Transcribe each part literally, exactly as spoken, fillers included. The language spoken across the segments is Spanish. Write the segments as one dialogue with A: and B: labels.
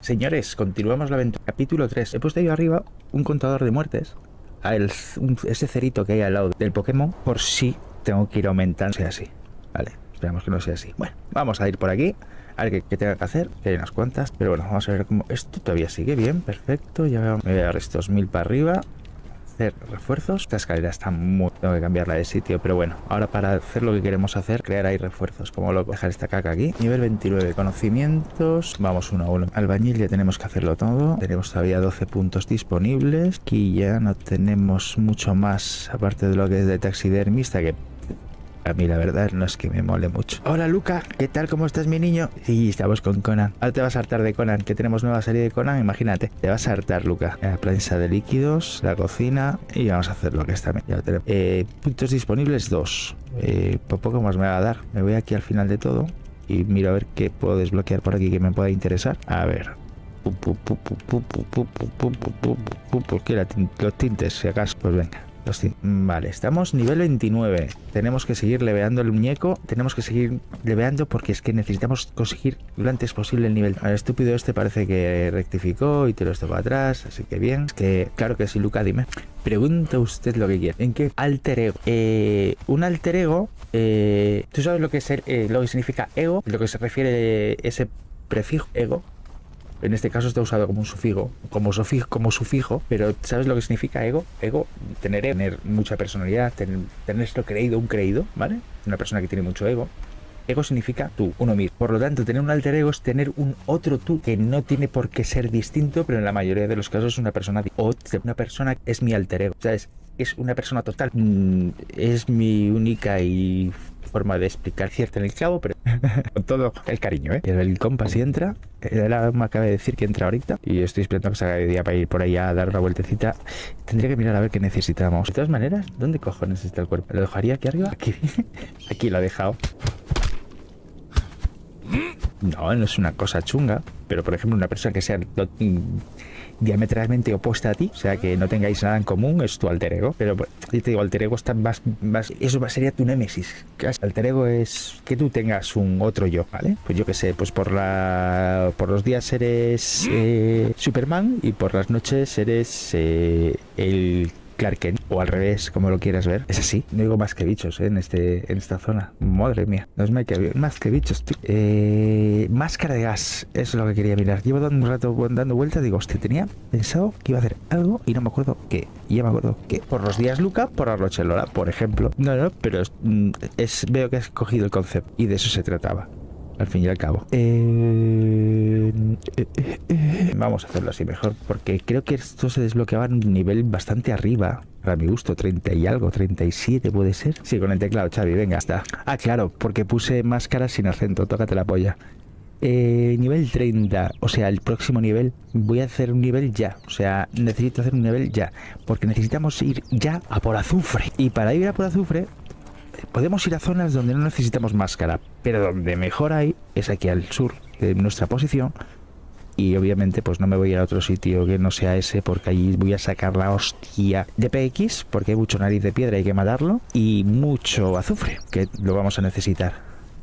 A: Señores, continuamos la aventura. Capítulo tres. He puesto ahí arriba un contador de muertes. A el, un, ese cerito que hay al lado del Pokémon. Por si tengo que ir aumentando. Sea así. Vale, esperamos que no sea así. Bueno, vamos a ir por aquí. A ver qué, qué tenga que hacer. Que hay unas cuantas. Pero bueno, vamos a ver cómo... Esto todavía sigue bien. Perfecto. Ya me voy a dar estos mil para arriba. Hacer refuerzos. Esta escalera está muy... Tengo que cambiarla de sitio. Pero bueno, ahora para hacer lo que queremos hacer, crear ahí refuerzos. Como loco. Dejar esta caca aquí. Nivel veintinueve. Conocimientos. Vamos uno a uno. Albañil ya tenemos que hacerlo todo. Tenemos todavía doce puntos disponibles. Aquí ya no tenemos mucho más. Aparte de lo que es de taxidermista, que... A mí la verdad no es que me mole mucho. Hola Luca, ¿qué tal? ¿Cómo estás, mi niño? Sí, estamos con Conan. Ahora te vas a hartar de Conan, que tenemos nueva serie de Conan, imagínate. Te vas a hartar, Luca. La prensa de líquidos, la cocina y vamos a hacer lo que está bien. Ya lo tenemos. Eh, puntos disponibles dos. Eh, por poco más me va a dar. Me voy aquí al final de todo y miro a ver qué puedo desbloquear por aquí que me pueda interesar. A ver. ¿Por qué los tintes? Si acaso, pues venga. Vale, estamos nivel veintinueve. Tenemos que seguir leveando el muñeco. Tenemos que seguir leveando porque es que necesitamos conseguir lo antes posible el nivel. El estúpido este parece que rectificó y tiró esto para atrás. Así que bien. Es que, claro que sí, Luca, dime. Pregunta usted lo que quiere. ¿En qué alter ego? Eh, un alter ego. Eh, ¿Tú sabes lo que es el, eh, lo que significa ego? Lo que se refiere a ese prefijo ego. En este caso está usado como un sufijo, como sufijo, como sufijo, pero ¿sabes lo que significa ego? Ego, tener, tener mucha personalidad, tener, tener esto creído, un creído, ¿vale? Una persona que tiene mucho ego. Ego significa tú, uno mismo. Por lo tanto, tener un alter ego es tener un otro tú que no tiene por qué ser distinto, pero en la mayoría de los casos es una persona... O una persona es mi alter ego, ¿sabes? Es una persona total. Mm, es mi única y... forma de explicar cierto en el clavo, pero con todo el cariño, ¿eh? El compás y entra. Él me acaba de decir que entra ahorita y estoy esperando que se haga de día para ir por ahí a dar una vueltecita. Tendría que mirar a ver qué necesitamos. De todas maneras, ¿dónde cojones está el cuerpo? ¿Lo dejaría aquí arriba? Aquí, aquí lo he dejado. No, no es una cosa chunga, pero por ejemplo una persona que sea diametralmente opuesta a ti, o sea que no tengáis nada en común, es tu alter ego. Pero yo te digo, alter ego está más, más eso sería tu némesis. Alter ego es que tú tengas un otro yo, ¿vale? Pues yo que sé, pues por la por los días eres eh, Superman y por las noches eres eh, el Clark Kent, o al revés, como lo quieras ver. Es así, no digo más que bichos, ¿eh? en este en esta zona. Madre mía, no es más que, más que bichos, tío. Eh, máscara de gas, eso es lo que quería mirar. Llevo dando un rato dando vueltas, digo, hostia, tenía pensado que iba a hacer algo y no me acuerdo qué. Y ya me acuerdo que por los días Luca, por la noche Lola, por ejemplo. No, no, pero es, es, veo que has cogido el concepto y de eso se trataba. Al fin y al cabo. Eh, eh, eh, eh. Vamos a hacerlo así mejor, porque creo que esto se desbloqueaba en un nivel bastante arriba. Para mi gusto, treinta y algo, treinta y siete puede ser. Sí, con el teclado, Xavi, venga, está. Ah, claro, porque puse máscara sin acento, tócate la polla. Eh, nivel treinta, o sea, el próximo nivel, voy a hacer un nivel ya. O sea, necesito hacer un nivel ya, porque necesitamos ir ya a por azufre. Y para ir a por azufre... podemos ir a zonas donde no necesitamos máscara, pero donde mejor hay es aquí al sur de nuestra posición. Y obviamente pues no me voy a ir a otro sitio que no sea ese, porque allí voy a sacar la hostia de P X, porque hay mucho nariz de piedra, hay que matarlo. Y mucho azufre, que lo vamos a necesitar.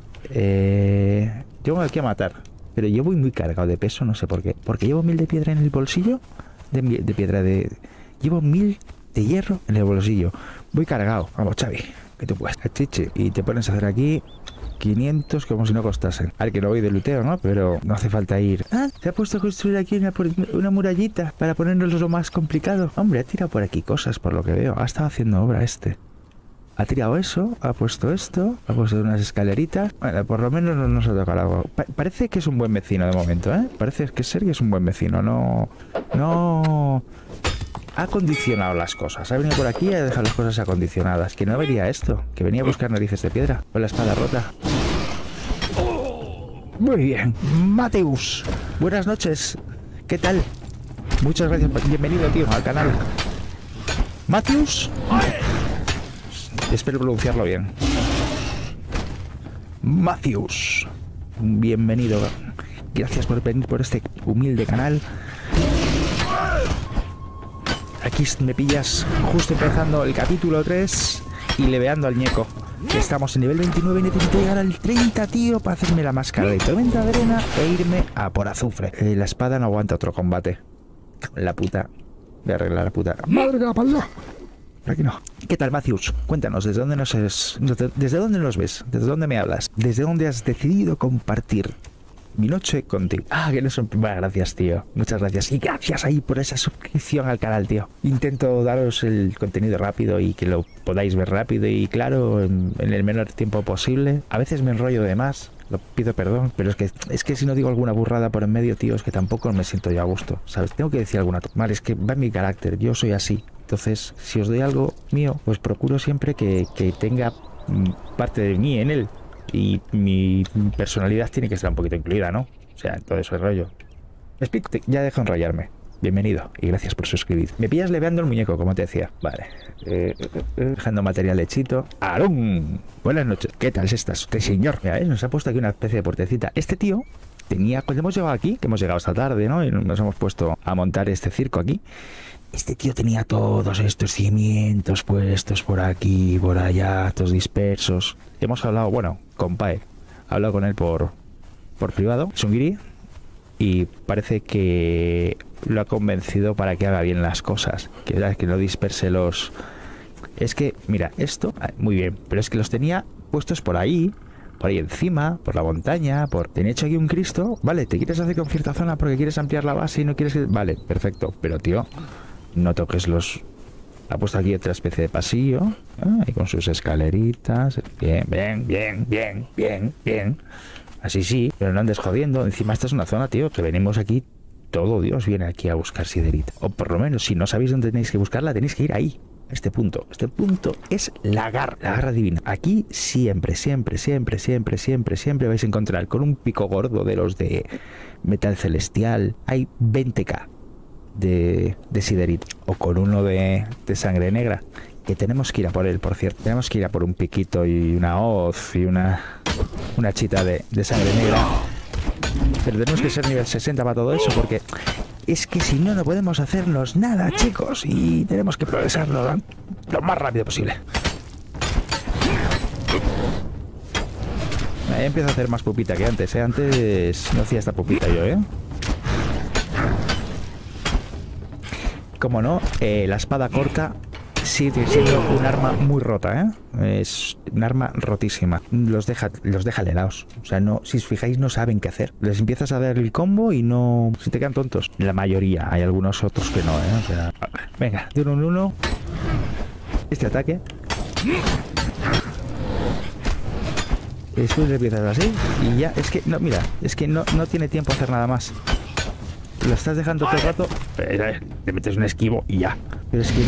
A: Eh, yo voy aquí a matar, pero yo voy muy cargado de peso, no sé por qué. Porque llevo mil de piedra en el bolsillo. De, de piedra de... Llevo mil de hierro en el bolsillo. Voy cargado, vamos, Xavi. Que tú puedes, chiche, y te pones a hacer aquí quinientos como si no costasen. Al que no voy de luteo, ¿no? Pero no hace falta ir. Ah, se ha puesto a construir aquí una, una murallita para ponernos lo más complicado. Hombre, ha tirado por aquí cosas, por lo que veo. Ha estado haciendo obra este. Ha tirado eso, ha puesto esto, ha puesto unas escaleritas. Bueno, por lo menos no nos ha tocado algo. Pa parece que es un buen vecino de momento, ¿eh? Parece que ser que es un buen vecino. No... No... Ha acondicionado las cosas. Ha venido por aquí a dejar las cosas acondicionadas. Que no vería esto. Que venía a buscar narices de piedra. Con la espada rota. Muy bien. Mateus. Buenas noches. ¿Qué tal? Muchas gracias. Bienvenido, tío, al canal. Mateus. Espero pronunciarlo bien. Mateus. Bienvenido. Gracias por venir por este humilde canal. Aquí me pillas justo empezando el capítulo tres y leveando al ñeco. Estamos en nivel veintinueve y necesito llegar al treinta, tío, para hacerme la máscara de tormenta de arena e irme a por azufre. Eh, la espada no aguanta otro combate. La puta. Voy a arreglar la puta. ¡Madre de la pala! Por aquí no. ¿Qué tal, Matthews? Cuéntanos, ¿desde dónde nos es... ¿Desde dónde nos ves? ¿Desde dónde me hablas? ¿Desde dónde has decidido compartir mi noche contigo? Ah, que no son... Bueno, gracias, tío. Muchas gracias. Y gracias ahí por esa suscripción al canal, tío. Intento daros el contenido rápido y que lo podáis ver rápido y claro, en, en el menor tiempo posible. A veces me enrollo de más. Lo pido perdón, pero es que es que si no digo alguna burrada por en medio, tío, es que tampoco me siento yo a gusto, ¿sabes? Tengo que decir alguna... Vale, es que va en mi carácter. Yo soy así. Entonces, si os doy algo mío, pues procuro siempre que, que tenga parte de mí en él. Y mi personalidad tiene que estar un poquito incluida, ¿no? O sea, en todo ese rollo. Me explico, ya dejo enrollarme. Bienvenido y gracias por suscribir. Me pillas leveando el muñeco, como te decía. Vale. Eh, eh, eh, dejando material hechito. ¡Arón! Buenas noches. ¿Qué tal estás? Este señor. Mira, ¿eh? Nos ha puesto aquí una especie de puertecita. Este tío tenía... Cuando hemos llegado aquí, que hemos llegado esta tarde, ¿no? Y nos hemos puesto a montar este circo aquí. Este tío tenía todos estos cimientos puestos por aquí, por allá, todos dispersos. Hemos hablado, bueno, con Pae. He hablado con él por, por privado. Es un guiri. Y parece que lo ha convencido para que haga bien las cosas. Que, que no disperse los... Es que, mira, esto... Muy bien, pero es que los tenía puestos por ahí, por ahí encima, por la montaña, por... Tenía hecho aquí un Cristo. Vale, ¿te quieres hacer con cierta zona porque quieres ampliar la base y no quieres que... Vale, perfecto. Pero, tío, no toques los... Ha puesto aquí otra especie de pasillo. Ah, y con sus escaleritas. Bien, bien, bien, bien, bien, bien. Así sí, pero no andes jodiendo. Encima esta es una zona, tío, que venimos aquí. Todo Dios viene aquí a buscar siderita. O por lo menos, si no sabéis dónde tenéis que buscarla, tenéis que ir ahí. A este punto. Este punto es la garra. La garra divina. Aquí siempre, siempre, siempre, siempre, siempre, siempre vais a encontrar con un pico gordo de los de metal celestial. Hay veinte K de, de siderita. O con uno de, de sangre negra. Que tenemos que ir a por él, por cierto. Tenemos que ir a por un piquito y una hoz y una... Una chita de, de sangre negra. Pero tenemos que ser nivel sesenta para todo eso, porque es que si no, no podemos hacernos nada, chicos. Y tenemos que progresarlo lo, lo más rápido posible. Ahí empiezo a hacer más pupita que antes, ¿eh? Antes no hacía esta pupita yo, ¿eh? Como no, eh, la espada corta sigue siendo un arma muy rota, ¿eh? Es un arma rotísima. Los deja, los deja helados. O sea, no, si os fijáis, no saben qué hacer. Les empiezas a dar el combo y no... Se te quedan tontos. La mayoría. Hay algunos otros que no, ¿eh? O sea... Venga, de uno en uno. Este ataque. Y después le empiezas así. Y ya, es que... No, mira. Es que no, no tiene tiempo a hacer nada más. Lo estás dejando todo el rato. Te metes un esquivo y ya. Pero es que...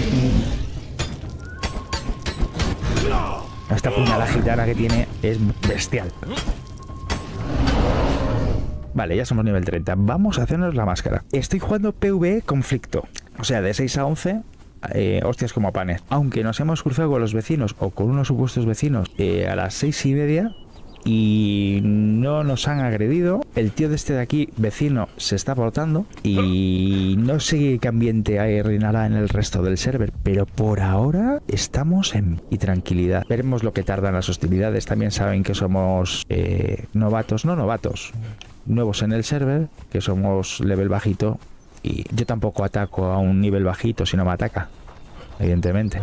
A: Esta puñalada gitana que tiene es bestial. Vale, ya somos nivel treinta. Vamos a hacernos la máscara. Estoy jugando PvE conflicto. O sea, de seis a once, eh, hostias como panes. Aunque nos hemos cruzado con los vecinos o con unos supuestos vecinos eh, a las seis y media y no nos han agredido. El tío de este de aquí, vecino, se está portando y no sé qué ambiente hay, reinará en el resto del server, pero por ahora estamos en y tranquilidad. Veremos lo que tardan las hostilidades. También saben que somos eh, novatos, no novatos, nuevos en el server, que somos level bajito y yo tampoco ataco a un nivel bajito si no me ataca, evidentemente.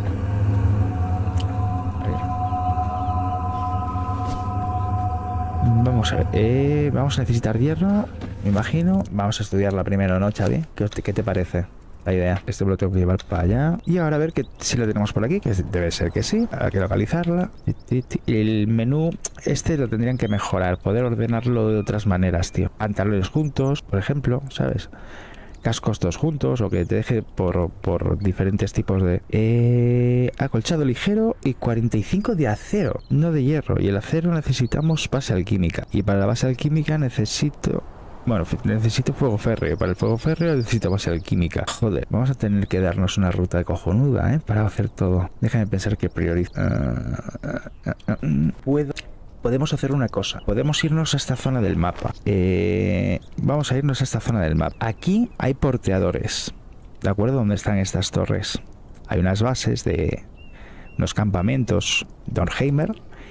A: Vamos a ver, eh, vamos a necesitar hierro, me imagino. Vamos a estudiarla primero, ¿no, Xavi? ¿Qué, ¿Qué te parece la idea? Este lo tengo que llevar para allá. Y ahora a ver que si lo tenemos por aquí, que debe ser que sí. Hay que localizarla. El menú, este lo tendrían que mejorar. Poder ordenarlo de otras maneras, tío. Pantalones juntos, por ejemplo, ¿sabes? Cascos todos juntos o que te deje por, por diferentes tipos de... Eh, acolchado ligero y cuarenta y cinco de acero, no de hierro. Y el acero necesitamos base alquímica. Y para la base alquímica necesito... Bueno, necesito fuego férreo. Para el fuego férreo necesito base alquímica. Joder, vamos a tener que darnos una ruta de cojonuda, ¿eh? Para hacer todo. Déjame pensar que priorizo. Uh, uh, uh, uh, Puedo... Podemos hacer una cosa. Podemos irnos a esta zona del mapa. Eh, vamos a irnos a esta zona del mapa. Aquí hay porteadores. ¿De acuerdo? ¿Dónde están estas torres? Hay unas bases de... unos campamentos Dornheimer.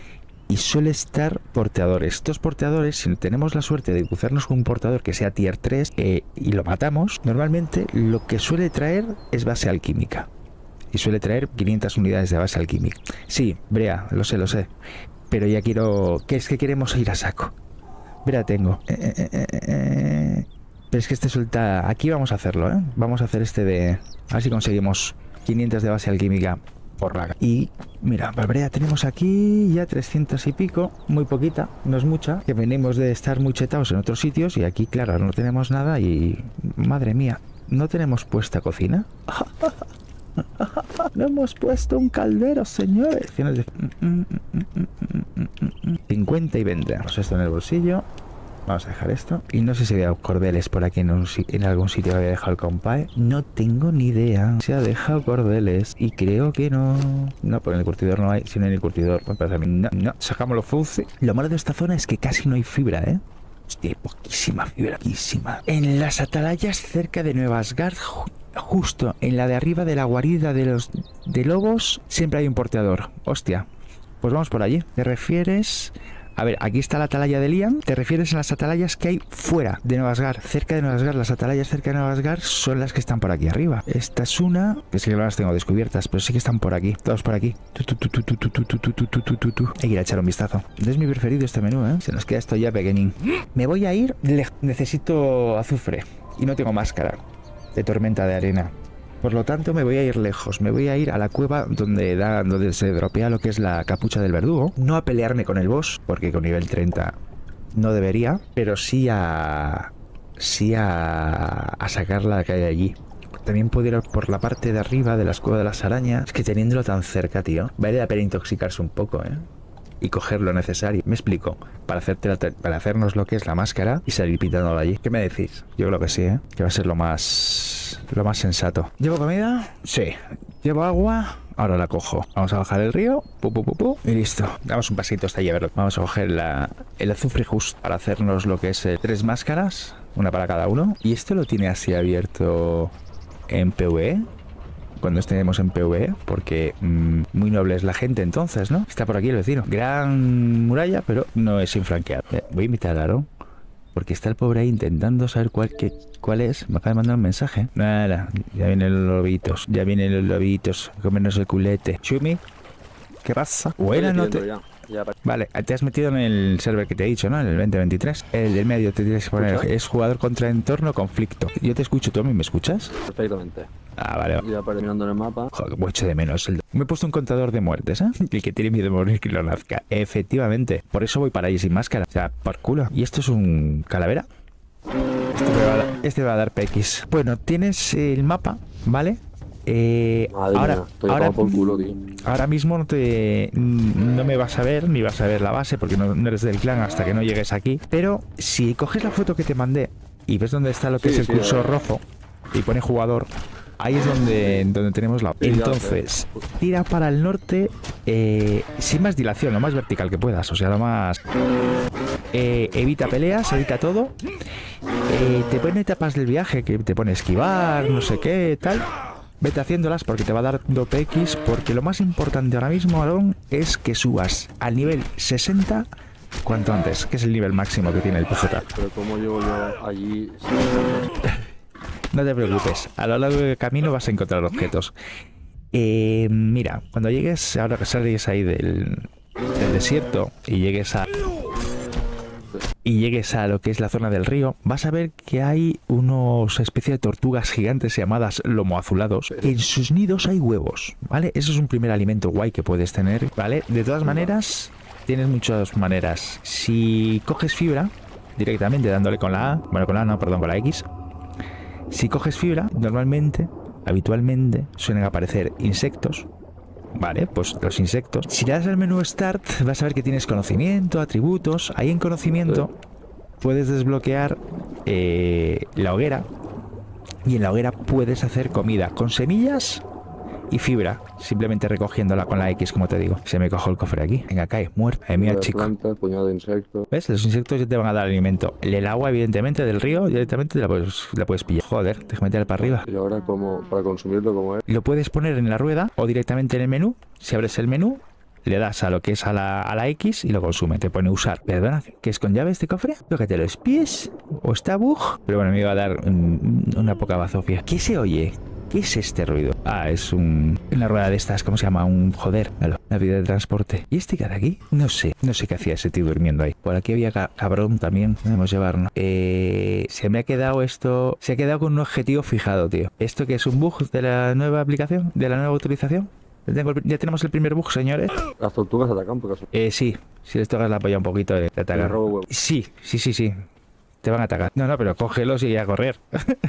A: y suele estar porteadores. Estos porteadores, si tenemos la suerte de cruzarnos con un portador que sea tier tres eh, y lo matamos, normalmente lo que suele traer es base alquímica. Y suele traer quinientas unidades de base alquímica. Sí, Brea, lo sé, lo sé. Pero ya quiero... ¿Qué es que queremos ir a saco? Brea tengo. Eh, eh, eh, eh. Pero es que este suelta... Aquí vamos a hacerlo, ¿eh? Vamos a hacer este de... A ver si conseguimos quinientas de base alquímica por la... Y mira, Brea tenemos aquí ya trescientos y pico. Muy poquita, no es mucha. Que venimos de estar muy chetados en otros sitios. Y aquí, claro, no tenemos nada y... Madre mía, ¿no tenemos puesta cocina? No hemos puesto un caldero, señores. cincuenta y veinte. Vamos esto en el bolsillo. Vamos a dejar esto. Y no sé si había cordeles por aquí en, un, en algún sitio que había dejado el compadre. No tengo ni idea. Se ha dejado cordeles y creo que no. No, por el curtidor no hay. Si no hay el curtidor, me parece a mí. No, no. Sacamos los fauces. Lo malo de esta zona es que casi no hay fibra, ¿eh? Hostia, hay poquísima fibra, poquísima. En las atalayas cerca de Nueva Asgard, justo en la de arriba de la guarida de los de lobos, siempre hay un porteador. Hostia, pues vamos por allí. ¿Te refieres? A ver, aquí está la atalaya de Liam. ¿Te refieres a las atalayas que hay fuera de Nueva Asgard? Cerca de Nueva Asgard, las atalayas cerca de Nueva Asgard son las que están por aquí arriba. Esta es una, que sí que no las tengo descubiertas, pero sí que están por aquí. Todos por aquí. Hay que ir a echar un vistazo. Es mi preferido este menú, ¿eh? Se nos queda esto ya pequeñín. Me voy a ir. Necesito azufre. Y no tengo máscara de tormenta de arena. Por lo tanto, me voy a ir lejos. Me voy a ir a la cueva donde da, donde se dropea lo que es la capucha del verdugo. No a pelearme con el boss, porque con nivel treinta no debería, pero sí a sí a, a sacar la que hay allí. También puedo ir por la parte de arriba de la cueva de las arañas. Es que teniéndolo tan cerca, tío, vale la pena intoxicarse un poco, ¿eh? Y coger lo necesario. Me explico. Para, hacerte la, para hacernos lo que es la máscara y salir pitándolo allí. ¿Qué me decís? Yo creo que sí, ¿eh? Que va a ser lo más... Lo más sensato. ¿Llevo comida? Sí. ¿Llevo agua? Ahora la cojo. Vamos a bajar el río. Pu, pu, pu, pu, y listo. Damos un pasito hasta allí a verlo. Vamos a coger la, el azufre justo para hacernos lo que es eh, tres máscaras. Una para cada uno. Y esto lo tiene así abierto en PvE. Cuando estemos en PvE, porque mmm, muy noble es la gente entonces, ¿no? Está por aquí el vecino. Gran muralla, pero no es infranqueado. Eh, voy a invitar a Aaron, porque está el pobre ahí intentando saber cuál, qué, cuál es. Me acaba de mandar un mensaje. Nada, ya vienen los lobitos. Ya vienen los lobitos a comernos el culete. Shumi, ¿qué pasa? Buena noche. Ya, para... Vale, te has metido en el server que te he dicho, ¿no? En el veinte veintitrés. El del medio te tienes que poner. Es jugador contra entorno, conflicto. Yo te escucho, ¿tú a mí me escuchas?
B: Perfectamente.
A: Ah, vale.
B: Ya terminando en el mapa.
A: Joder, mucho de menos. El... Me he puesto un contador de muertes, ¿eh? El que tiene miedo de morir que lo nazca. Efectivamente. Por eso voy para ahí sin máscara. O sea, por culo. ¿Y esto es un calavera? Este me va a dar, este me va a dar P X. Bueno, tienes el mapa, ¿vale? Eh, ahora, ahora, por culo, tío. Ahora mismo no te no me vas a ver ni vas a ver la base porque no, no eres del clan hasta que no llegues aquí. Pero si coges la foto que te mandé y ves dónde está lo que sí, es el sí, cursor eh. rojo y pone jugador, ahí es donde, donde tenemos la... Entonces, tira para el norte eh, sin más dilación, lo más vertical que puedas. O sea, lo más... Eh, evita peleas, evita todo. Eh, te pone etapas del viaje que te pone esquivar, no sé qué, tal. Vete haciéndolas porque te va dando P X, porque lo más importante ahora mismo, Aaron, es que subas al nivel sesenta cuanto antes, que es el nivel máximo que tiene el P J.
B: Pero como llego yo allí...
A: No te preocupes, a lo largo del camino vas a encontrar objetos. Eh, mira, cuando llegues, ahora que sales ahí del, del desierto y llegues a... y llegues a lo que es la zona del río, vas a ver que hay unos especie de tortugas gigantes llamadas lomoazulados. En sus nidos hay huevos, ¿vale? Eso es un primer alimento guay que puedes tener, ¿vale? De todas maneras, tienes muchas maneras. Si coges fibra, directamente dándole con la A, bueno, con la A no, perdón, con la X. Si coges fibra, normalmente, habitualmente, suelen aparecer insectos. Vale, pues los insectos. Si le das al menú Start, vas a ver que tienes conocimiento, atributos. Ahí en conocimiento puedes desbloquear eh, la hoguera. Y en la hoguera puedes hacer comida con semillas y fibra, simplemente recogiéndola con la X, como te digo. Se me cojo el cofre aquí. Venga, cae, muerto. Ay, mira, chico.
B: Planta, puñado de insectos.
A: ¿Ves? Los insectos ya te van a dar alimento. El agua, evidentemente, del río, directamente te la puedes, la puedes pillar. Joder, déjame meter para arriba.
B: Y ahora, como para consumirlo, como es.
A: Lo puedes poner en la rueda o directamente en el menú. Si abres el menú, le das a lo que es a la, a la X y lo consume. Te pone usar. Perdona, ¿qué es con llave este cofre? Tócate los pies. O está bug. Pero bueno, me iba a dar un, una poca bazofia. ¿Qué se oye? ¿Qué es este ruido? Ah, es un... una rueda de estas, ¿cómo se llama? Un joder. Una vida de transporte. ¿Y este que de aquí? No sé. No sé qué hacía ese tío durmiendo ahí. Por aquí había ca cabrón también. Podemos llevarnos. Eh... Se me ha quedado esto... Se ha quedado con un objetivo fijado, tío. ¿Esto que es un bug de la nueva aplicación? ¿De la nueva utilización? Ya, tengo el... ya tenemos el primer bug, señores.
B: Las tortugas atacan por caso.
A: Eh, sí. Si les tocas la polla un poquito de, de atacar. Sí, sí, sí, sí. Te van a atacar. No, no, pero cógelos y a correr.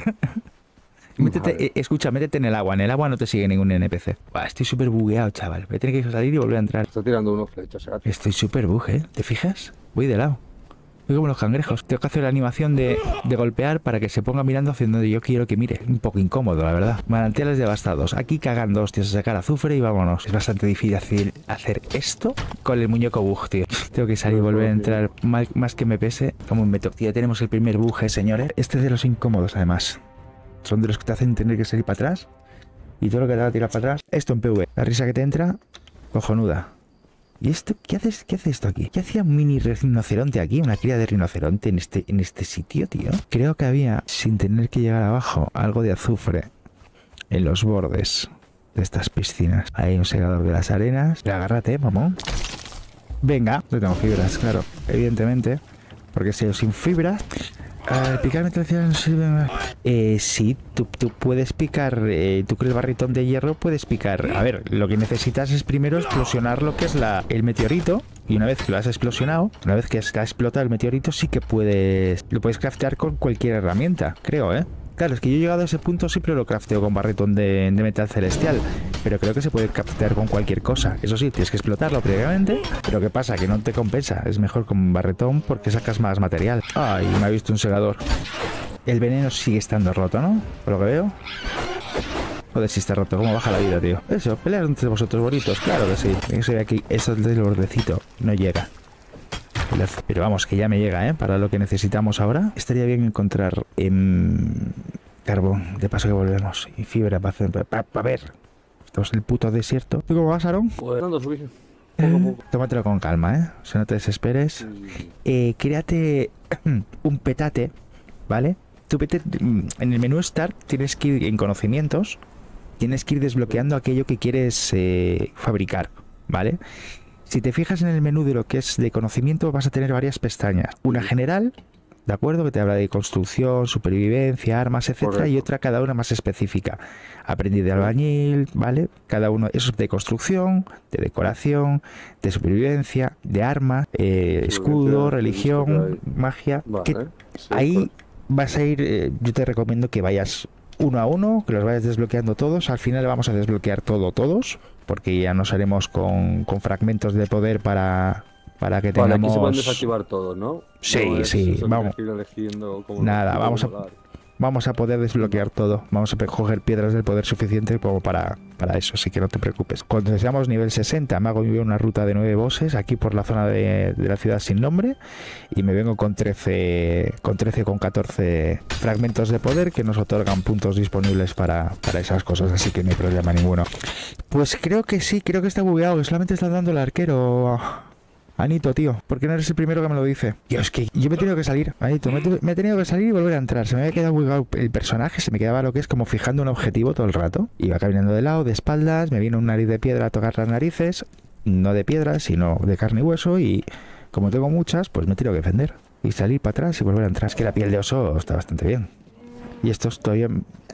A: Métete, eh, escucha, métete en el agua. En el agua no te sigue ningún N P C. Buah, estoy súper bugueado, chaval. Voy a tener que salir y volver a entrar.
B: Está tirando unos flechas, ¿eh?
A: Estoy súper bug, ¿eh? ¿Te fijas? Voy de lado. Voy como los cangrejos. Tengo que hacer la animación de, de golpear para que se ponga mirando hacia donde yo quiero que mire. Un poco incómodo, la verdad. Manantiales devastados. Aquí cagando hostias a sacar azufre y vámonos. Es bastante difícil hacer esto con el muñeco bug, tío. Tengo que salir y volver a entrar. Más, más que me pese. Como un meto. Ya tenemos el primer bug, ¿eh, señores? Este es de los incómodos, además. Son de los que te hacen tener que salir para atrás. Y todo lo que te va a tirar para atrás. Esto en P V. La risa que te entra, cojonuda. ¿Y esto? ¿Qué haces? ¿Qué hace esto aquí? ¿Qué hacía un mini rinoceronte aquí? Una cría de rinoceronte en este, en este sitio, tío. Creo que había, sin tener que llegar abajo, algo de azufre en los bordes de estas piscinas. Hay un segador de las arenas. Pero agárrate, mamón. Venga. No tengo fibras, claro. Evidentemente. Porque si sin fibras... Uh, picar metal eh, sí, tú, tú puedes picar, eh, tú con el barritón de hierro puedes picar. A ver, lo que necesitas es primero explosionar lo que es la, el meteorito. Y una vez que lo has explosionado, una vez que ha explotado el meteorito, sí que puedes, lo puedes craftear con cualquier herramienta, creo, ¿eh? Claro, es que yo he llegado a ese punto, siempre lo crafteo con barritón de, de metal celestial. Pero creo que se puede craftear con cualquier cosa. Eso sí, tienes que explotarlo previamente. Pero ¿qué pasa? Que no te compensa. Es mejor con barretón porque sacas más material. Ay, me ha visto un segador. El veneno sigue estando roto, ¿no? Por lo que veo. Joder, si está roto. ¿Cómo baja la vida, tío? Eso, pelear entre vosotros bonitos. Claro que sí. Eso de aquí, eso del bordecito no llega. Pero vamos, que ya me llega, ¿eh? Para lo que necesitamos ahora. Estaría bien encontrar eh, carbón. De paso que volvemos. Y fibra para hacer... Para pa ver. Estamos en el puto desierto. ¿Tú cómo vas, Aaron?
B: Pues ando subir. Poco a poco.
A: Tómatelo con calma, ¿eh? O sea, no te desesperes. Sí. Eh, créate un petate, ¿vale? Tú vete... En el menú Start tienes que ir en conocimientos. Tienes que ir desbloqueando aquello que quieres eh, fabricar, ¿vale? Si te fijas en el menú de lo que es de conocimiento, vas a tener varias pestañas. Una general, ¿de acuerdo? Que te habla de construcción, supervivencia, armas, etcétera. Correcto. Y otra cada una más específica. Aprendiz de albañil, ¿vale? Cada uno, eso es de construcción, de decoración, de supervivencia, de armas, eh, escudo, religión, magia. Vale. Que sí, ahí pues vas a ir, eh, yo te recomiendo que vayas uno a uno, que los vayas desbloqueando todos. Al final vamos a desbloquear todo, todos. Porque ya nos haremos con, con fragmentos de poder para, para que tengamos...
B: Vale, aquí se pueden desactivar todos, ¿no?
A: Sí,
B: no,
A: sí, vamos. Nada, vamos a, vamos a poder desbloquear todo. Vamos a coger piedras del poder suficiente como para, para eso, así que no te preocupes. Cuando seamos nivel sesenta, me hago una ruta de nueve bosses aquí por la zona de, de la ciudad sin nombre. Y me vengo con trece, con trece, con catorce fragmentos de poder que nos otorgan puntos disponibles para, para esas cosas, así que no hay problema ninguno. Pues creo que sí, creo que está bugueado, que solamente está dando el arquero. Anito, tío, ¿por qué no eres el primero que me lo dice? Dios, es que yo me he tenido que salir, Anito, me, me he tenido que salir y volver a entrar. Se me había quedado bugueado el personaje, se me quedaba lo que es como fijando un objetivo todo el rato. Iba caminando de lado, de espaldas, me vino un nariz de piedra a tocar las narices. No de piedra, sino de carne y hueso. Y como tengo muchas, pues me he tenido que defender. Y salir para atrás y volver a entrar. Es que la piel de oso está bastante bien. Y esto es todavía...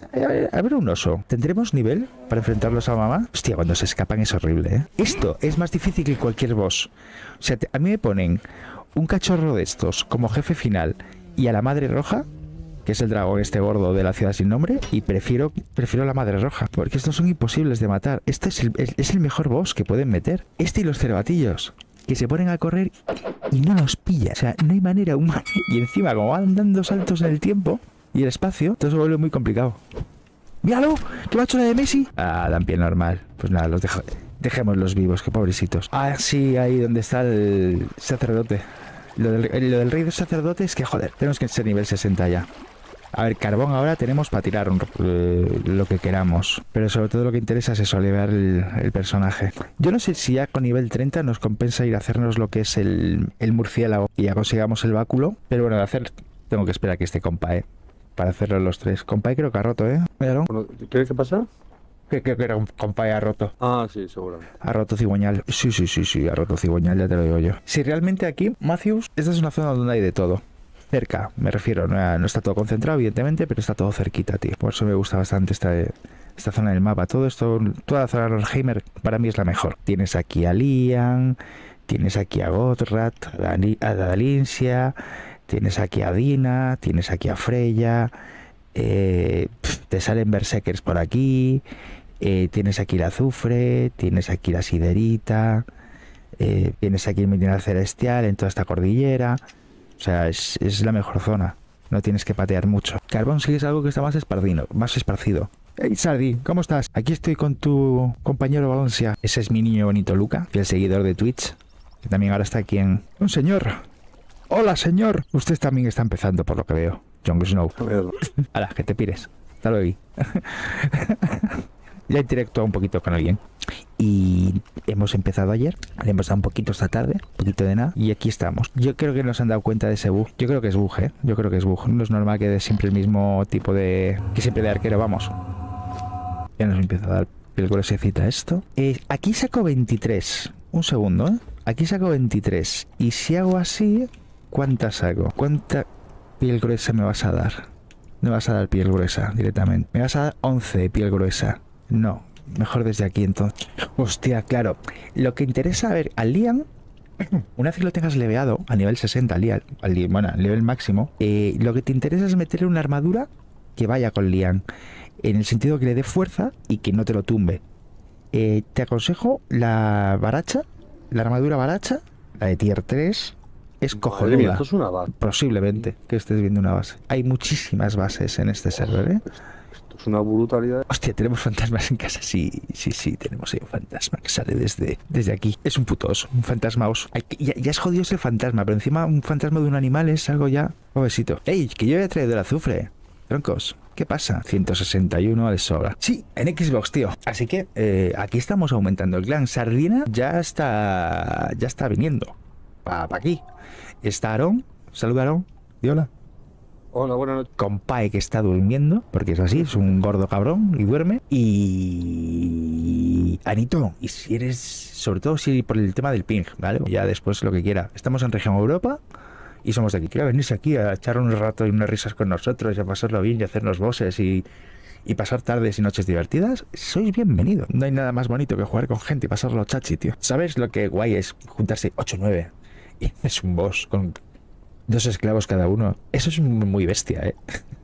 A: A ver, un oso. ¿Tendremos nivel para enfrentarlos a mamá? Hostia, cuando se escapan es horrible, ¿eh? Esto es más difícil que cualquier boss. O sea, te, a mí me ponen un cachorro de estos como jefe final y a la madre roja, que es el dragón este gordo de la ciudad sin nombre, y prefiero prefiero la madre roja, porque estos son imposibles de matar. Este es el, es el mejor boss que pueden meter. Este y los cervatillos, que se ponen a correr y no los pilla. O sea, no hay manera humana. Y encima, como van dando saltos en el tiempo y el espacio, todo se vuelve muy complicado. ¡Míralo! ¿Qué me ha hecho la de Messi? Ah, dan pie normal. Pues nada, los dejo. Dejémoslos vivos, que pobrecitos. Ah, sí, ahí donde está el sacerdote. Lo del, lo del rey de sacerdote es que, joder, tenemos que ser nivel sesenta ya. A ver, carbón ahora tenemos para tirar un- eh, lo que queramos. Pero sobre todo lo que interesa es eso, elevar el, el personaje. Yo no sé si ya con nivel treinta nos compensa ir a hacernos lo que es el, el murciélago y ya consigamos el báculo. Pero bueno, de hacer, tengo que esperar a que esté compa, ¿eh? Para hacerlo los tres. Compa creo que ha roto, ¿eh? Míralo.
B: Bueno, ¿qué, qué pasa?
A: Que creo que era un compa ha roto.
B: Ah, sí, seguramente.
A: Ha roto cigüeñal. Sí, sí, sí, sí, ha roto cigüeñal, ya te lo digo yo. Si realmente aquí, Matthews, esta es una zona donde hay de todo. Cerca, me refiero, no, no está todo concentrado, evidentemente, pero está todo cerquita, tío. Por eso me gusta bastante esta, esta zona del mapa. Todo esto, toda la zona de Rollheimer, para mí es la mejor. Tienes aquí a Lian, tienes aquí a Gotrat, a, Dani- a Dalincia, tienes aquí a Dina, tienes aquí a Freya, eh, pf, te salen Berserkers por aquí, eh, tienes aquí la Azufre, tienes aquí la Siderita, eh, tienes aquí el Mineral Celestial en toda esta cordillera. O sea, es, es la mejor zona. No tienes que patear mucho. Carbón sí es algo que está más esparcido. Más esparcido. Hey, Sardi, ¿cómo estás? Aquí estoy con tu compañero Valencia. Ese es mi niño bonito Luca, fiel seguidor de Twitch, que también ahora está aquí en... Un señor. Hola, señor. Usted también está empezando, por lo que veo. Jon Snow.
B: A ver,
A: Hala, que te pires. Hasta luego. Ya he interactuado un poquito con alguien. Y hemos empezado ayer. Le hemos dado un poquito esta tarde. Un poquito de nada. Y aquí estamos. Yo creo que nos han dado cuenta de ese bug. Yo creo que es bug, ¿eh? Yo creo que es bug. No es normal que dé siempre el mismo tipo de... Que siempre de arquero, vamos. Ya nos empieza a dar piel gruesecita esto. Eh, aquí saco veintitrés. Un segundo, ¿eh? Aquí saco veintitrés. Y si hago así... ¿Cuánta saco? ¿Cuánta piel gruesa me vas a dar? Me vas a dar piel gruesa directamente. Me vas a dar once de piel gruesa. No, mejor desde aquí entonces. Hostia, claro. Lo que interesa, a ver, al Lian, una vez que lo tengas leveado a nivel sesenta, al Lian, al Lian, bueno, al nivel máximo, eh, lo que te interesa es meterle una armadura que vaya con Lian. En el sentido que le dé fuerza y que no te lo tumbe. Eh, te aconsejo la baracha, la armadura baracha, la de tier tres, es
B: madre mía,
A: cojonuda.
B: esto es una base.
A: Posiblemente que estés viendo una base. Hay muchísimas bases en este server, ¿eh?
B: Esto es una brutalidad.
A: Hostia, tenemos fantasmas en casa. Sí, sí, sí, tenemos ahí un fantasma que sale desde, desde aquí. Es un puto oso, un fantasma oso. Ay, que ya, ya es jodido ese fantasma, pero encima un fantasma de un animal es algo ya... Pobrecito. ¡Ey! Que yo he traído el azufre. Troncos. ¿Qué pasa? ciento sesenta y uno de sobra. Sí, en Xbox, tío. Así que eh, aquí estamos aumentando. El clan Sardina ya está... Ya está viniendo. Para pa aquí. Está Aarón. Saluda, Aarón. Di hola.
B: Hola, buenas noches.
A: Compai que está durmiendo, porque es así, es un gordo cabrón y duerme. Y... Anito, y si eres... Sobre todo si por el tema del ping, ¿vale? Ya después lo que quiera. Estamos en región Europa y somos de aquí. Quiero venirse aquí a echar un rato y unas risas con nosotros y a pasarlo bien y hacernos bosses y... y pasar tardes y noches divertidas, sois bienvenidos. No hay nada más bonito que jugar con gente y pasarlo chachi, tío. ¿Sabes lo que guay es juntarse ocho o nueve? Y es un boss con dos esclavos cada uno. Eso es muy bestia, ¿eh?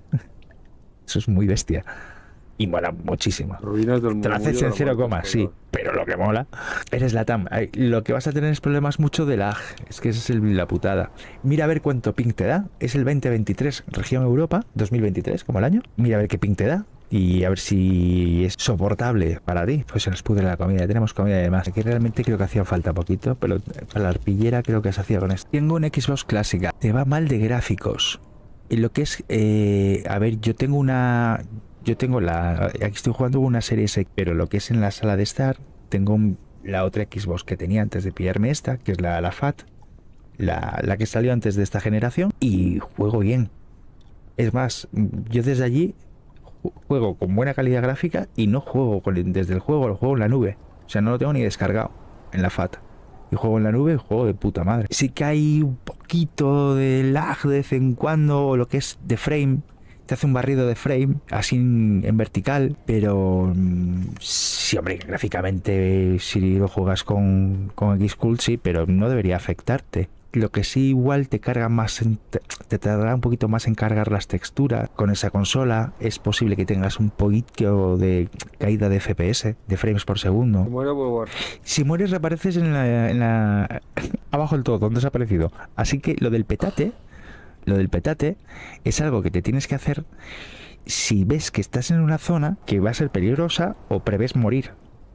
A: Eso es muy bestia. Y mola muchísimo.
B: Ruinas del
A: Te lo haces
B: murmullo de
A: en
B: la
A: cero
B: muerte,
A: coma, sí.
B: joder.
A: Pero lo que mola eres la tam. Ay, lo que vas a tener es problemas mucho de lag. Es que esa es el- la putada. Mira a ver cuánto ping te da. Es el veinte veintitrés, región Europa, dos mil veintitrés, como el año. Mira a ver qué ping te da. Y a ver si es soportable para ti. Pues se nos pudre la comida. Tenemos comida de más. Aquí realmente creo que hacía falta poquito. Pero para la arpillera creo que se hacía con esto. Tengo un Xbox clásica. Te va mal de gráficos. Y lo que es... eh, a ver, yo tengo una... Yo tengo la... Aquí estoy jugando una serie S, pero lo que es en la sala de estar, tengo un- la otra Xbox que tenía antes de pillarme esta, que es la, la FAT, la, la que salió antes de esta generación, y juego bien. Es más, yo desde allí ju- juego con buena calidad gráfica y no juego con- desde el juego, lo juego en la nube. O sea, no lo tengo ni descargado en la FAT. Y juego en la nube y juego de puta madre. Sí que hay un poquito de lag de vez en cuando, o lo que es de frame. Te hace un barrido de frame, así en, en vertical, pero mm, sí, hombre, gráficamente si lo juegas con, con Xcode, sí, pero no debería afectarte. Lo que sí igual te carga más, en- te, te tardará un poquito más en cargar las texturas. Con esa consola es posible que tengas un poquito de caída de F P S, de frames por segundo.
B: Si muere, vuelvo a-
A: Si mueres reapareces en la, en la... abajo del todo, donde has aparecido. Así que lo del petate, lo del petate es algo que te tienes que hacer si ves que estás en una zona que va a ser peligrosa o prevés morir.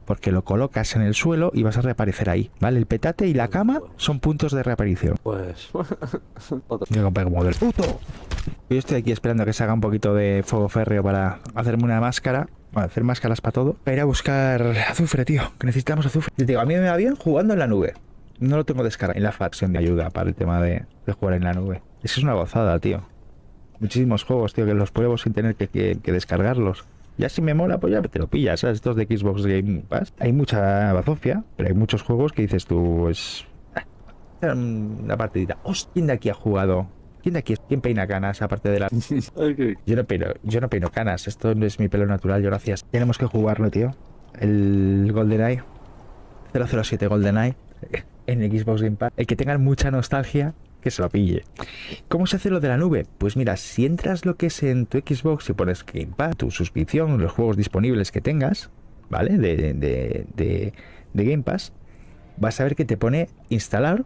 A: porque lo colocas en el suelo y vas a reaparecer ahí, ¿vale? El petate y la cama son puntos de reaparición.
B: Pues...
A: Yo compré como del puto. Yo estoy aquí esperando a que se haga un poquito de fuego férreo para hacerme una máscara. Bueno, hacer máscaras para todo. Para ir a buscar azufre, tío. Que necesitamos azufre. Te digo, a mí me va bien jugando en la nube. No lo tengo descargado en la facción de ayuda para el tema de, de jugar en la nube. Eso es una gozada, tío. Muchísimos juegos, tío, que los pruebo sin tener que, que, que descargarlos. Ya si me mola, pues ya te lo pillas, ¿sabes? Estos de Xbox Game Pass. Hay mucha bazofia, pero hay muchos juegos que dices tú, pues... Una partidita. Hostia, ¿quién de aquí ha jugado? ¿Quién de aquí? ¿Quién peina canas aparte de la...?
B: Okay.
A: Yo no peino, yo no peino canas. Esto no es mi pelo natural, yo gracias. Tenemos que jugarlo, tío. El GoldenEye. cero cero siete GoldenEye. En el Xbox Game Pass. El que tenga mucha nostalgia, que se lo pille. ¿Cómo se hace lo de la nube? Pues mira, si entras lo que es en tu Xbox y pones Game Pass, tu suscripción, los juegos disponibles que tengas, ¿vale? De, de, de, de, de Game Pass, vas a ver que te pone instalar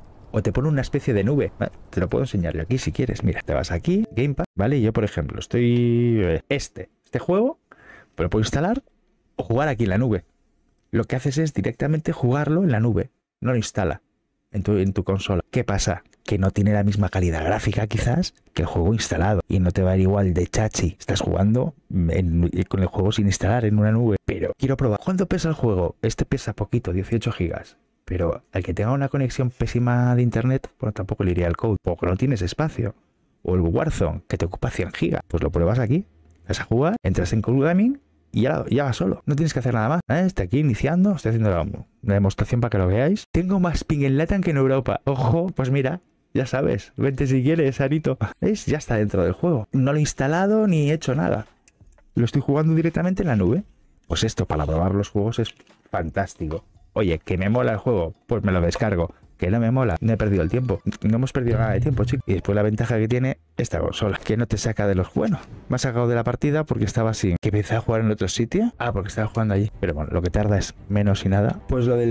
A: o te pone una especie de nube. ¿Vale? Te lo puedo enseñar yo aquí si quieres. Mira, te vas aquí, Game Pass, ¿vale? Y yo, por ejemplo, estoy... Este, este juego, pues lo puedo instalar o jugar aquí en la nube. Lo que haces es directamente jugarlo en la nube. No lo instala en tu, en tu consola. ¿Qué pasa? Que no tiene la misma calidad gráfica quizás que el juego instalado. Y no te va a ir igual de chachi. Estás jugando en, con el juego sin instalar en una nube. Pero quiero probar. ¿Cuánto pesa el juego? Este pesa poquito, dieciocho gigas. Pero al que tenga una conexión pésima de internet, bueno, tampoco le iría el code. Porque no tienes espacio. O el Warzone, que te ocupa cien gigas. Pues lo pruebas aquí. Vas a jugar, entras en Call Gaming y ya, ya va solo. No tienes que hacer nada más. ¿Eh? Estoy aquí iniciando. Estoy haciendo la, una demostración para que lo veáis. Tengo más ping en LATAM que en Europa. Ojo, pues mira. Ya sabes, vente si quieres, Arito. ¿Veis? Ya está dentro del juego. No lo he instalado ni he hecho nada. Lo estoy jugando directamente en la nube. Pues esto, para probar los juegos es fantástico. Oye, que me mola el juego, pues me lo descargo. Que no me mola, no he perdido el tiempo. No hemos perdido nada de tiempo, chicos. Y después la ventaja que tiene esta consola, que no te saca de los buenos. Me ha sacado de la partida porque estaba así. ¿Que empecé a jugar en otro sitio? Ah, porque estaba jugando allí. Pero bueno, lo que tarda es menos y nada. Pues lo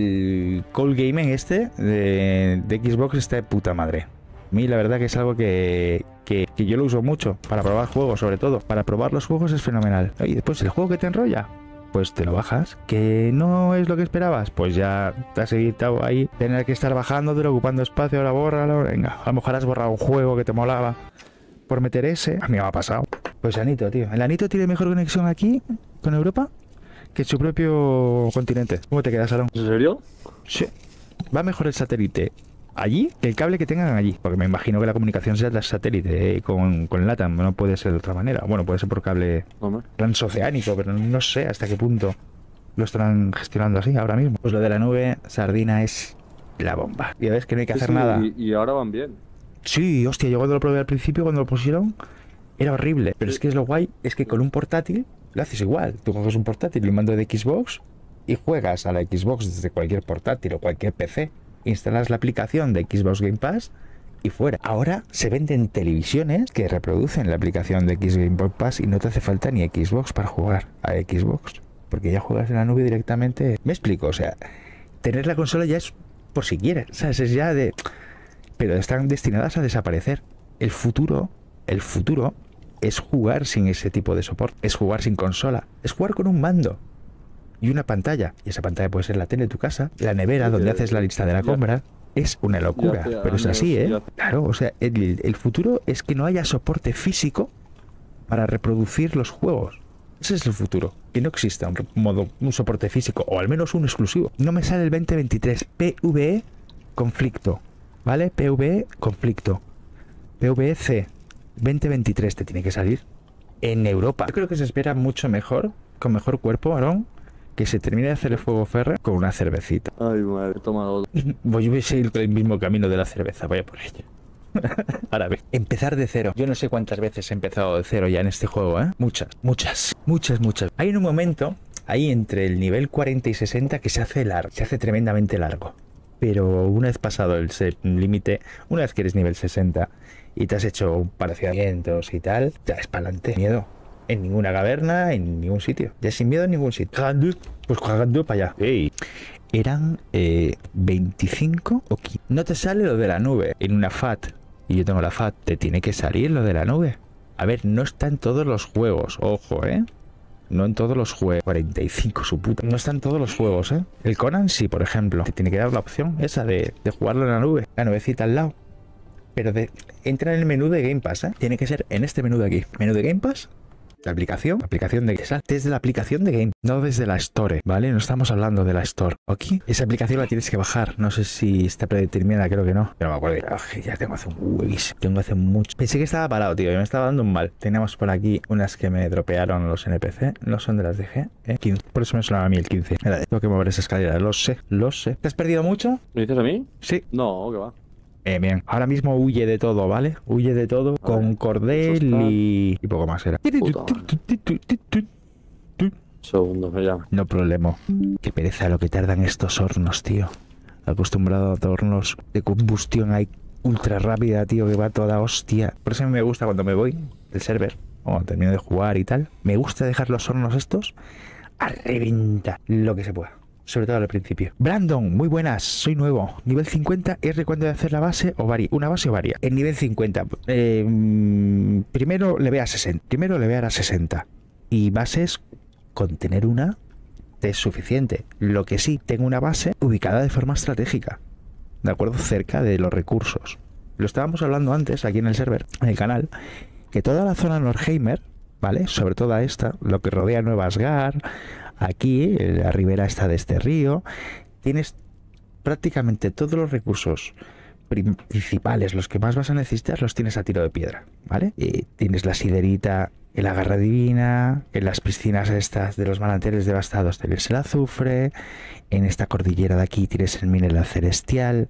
A: del Call Gaming este de, de Xbox está de puta madre. A mí la verdad que es algo que, que, que yo lo uso mucho para probar juegos, sobre todo. Para probar los juegos es fenomenal. Y después el juego que te enrolla, pues te lo bajas. ¿Que no es lo que esperabas? Pues ya te has evitado ahí tener que estar bajándotelo, ocupando espacio, ahora bórralo. Venga, a lo mejor has borrado un juego que te molaba por meter ese. A mí me ha pasado. Pues Anito, tío. ¿El Anito tiene mejor conexión aquí con Europa que en su propio continente? ¿Cómo te quedas, Aaron?
B: ¿En serio?
A: Sí. Va mejor el satélite allí que el cable que tengan allí. Porque me imagino que la comunicación sea del satélite eh, con, con LATAM. No puede ser de otra manera. Bueno, puede ser por cable
B: Hombre.
A: transoceánico, pero no sé hasta qué punto lo estarán gestionando así ahora mismo. Pues lo de la nube, Sardina, es la bomba. Ya ves que no hay que
B: Sí,
A: hacer
B: sí,
A: nada.
B: Y, y ahora van bien.
A: Sí, hostia, yo cuando lo probé al principio, cuando lo pusieron, era horrible. Pero es que es lo guay, es que con un portátil lo haces igual. Tú coges un portátil y un mando de Xbox y juegas a la Xbox desde cualquier portátil o cualquier P C. Instalas la aplicación de Xbox Game Pass y fuera. Ahora se venden televisiones que reproducen la aplicación de Xbox Game Pass y no te hace falta ni Xbox para jugar a Xbox. Porque ya juegas en la nube directamente. Me explico, o sea, tener la consola ya es por si quieres, ¿sabes? Es ya de... Pero están destinadas a desaparecer. El futuro, el futuro es jugar sin ese tipo de soporte. Es jugar sin consola. Es jugar con un mando y una pantalla. Y esa pantalla puede ser la tele de tu casa, la nevera
B: Sí,
A: donde
B: ya,
A: haces la lista de la
B: ya.
A: compra. Es una locura,
B: hace
A: pero es
B: años,
A: así, ¿eh?
B: ya.
A: Claro, o sea, el, el futuro es que no haya soporte físico para reproducir los juegos. Ese es el futuro. Que no exista un modo, un soporte físico, o al menos un exclusivo. No me sale el veinte veintitrés. P V E conflicto. ¿Vale? P V E conflicto. P V E C veinte veintitrés te tiene que salir en Europa. Yo creo que se espera mucho mejor, con mejor cuerpo, Aaron, que se termine de hacer el fuego férreo con una cervecita.
B: Ay, madre, toma otro.
A: Pues yo voy a seguir con el mismo camino de la cerveza, vaya por ello. Ahora ve, empezar de cero. Yo no sé cuántas veces he empezado de cero ya en este juego, ¿eh? Muchas, muchas, muchas, muchas. Hay un momento ahí entre el nivel cuarenta y sesenta que se hace largo, se hace tremendamente largo. Pero una vez pasado el límite, una vez que eres nivel sesenta y te has hecho un par de cientos y tal, ya es para adelante. Miedo. En ninguna caverna, en ningún sitio. Ya sin miedo en ningún sitio. Cagando, pues cagando para allá. Hey. Eran eh, veinticinco o quince. No te sale lo de la nube. En una F A T, y yo tengo la F A T, te tiene que salir lo de la nube. A ver, no está en todos los juegos, ojo, ¿eh? No en todos los juegos. cuarenta y cinco, su puta. No está en todos los juegos, ¿eh? El Conan sí, por ejemplo. Te tiene que dar la opción esa de, de jugarlo en la nube. La nubecita al lado. Pero de, entra en el menú de Game Pass, ¿eh? Tiene que ser en este menú de aquí. Menú de Game Pass. La aplicación, la aplicación de desde la aplicación de Game, no desde la Store, ¿vale? No estamos hablando de la Store. Aquí, esa aplicación la tienes que bajar. No sé si está predeterminada, creo que no. Pero me acuerdo, ay, ya tengo hace un huevísimo. Tengo hace mucho. Pensé que estaba parado, tío, y me estaba dando un mal. Teníamos por aquí unas que me dropearon los N P C. No son de las D G, ¿eh? quince. Por eso me sonaba a mí el quince. Mira, tengo que mover esa escalera, lo sé, lo sé. ¿Te has perdido mucho?
B: ¿Me dices a mí?
A: Sí.
B: No, que va.
A: Eh, bien, ahora mismo huye de todo, ¿vale? Huye de todo con cordel y... y poco más era.
B: Segundo, me llama.
A: No problema. Qué pereza lo que tardan estos hornos, tío. Acostumbrado a hornos de combustión ahí ultra rápida, tío, que va toda hostia. Por eso a mí me gusta cuando me voy del server, o cuando termino de jugar y tal, me gusta dejar los hornos estos a reventar lo que se pueda. Sobre todo al principio. Brandon, muy buenas, soy nuevo. Nivel cincuenta, ¿R cuándo de hacer la base o varia? Una base o varia. En nivel cincuenta, eh, primero le ve a sesenta. Primero le ve a sesenta. Y bases, con tener una, es suficiente. Lo que sí, tengo una base ubicada de forma estratégica. ¿De acuerdo? Cerca de los recursos. Lo estábamos hablando antes, aquí en el server, en el canal, que toda la zona Norheimer, ¿vale? Sobre todo esta, lo que rodea Nueva Asgard, aquí, la ribera esta de este río, tienes prácticamente todos los recursos principales, los que más vas a necesitar, los tienes a tiro de piedra, ¿vale? Y tienes la siderita, la garra divina, en las piscinas estas de los manantiales devastados tienes el azufre, en esta cordillera de aquí tienes el mineral celestial,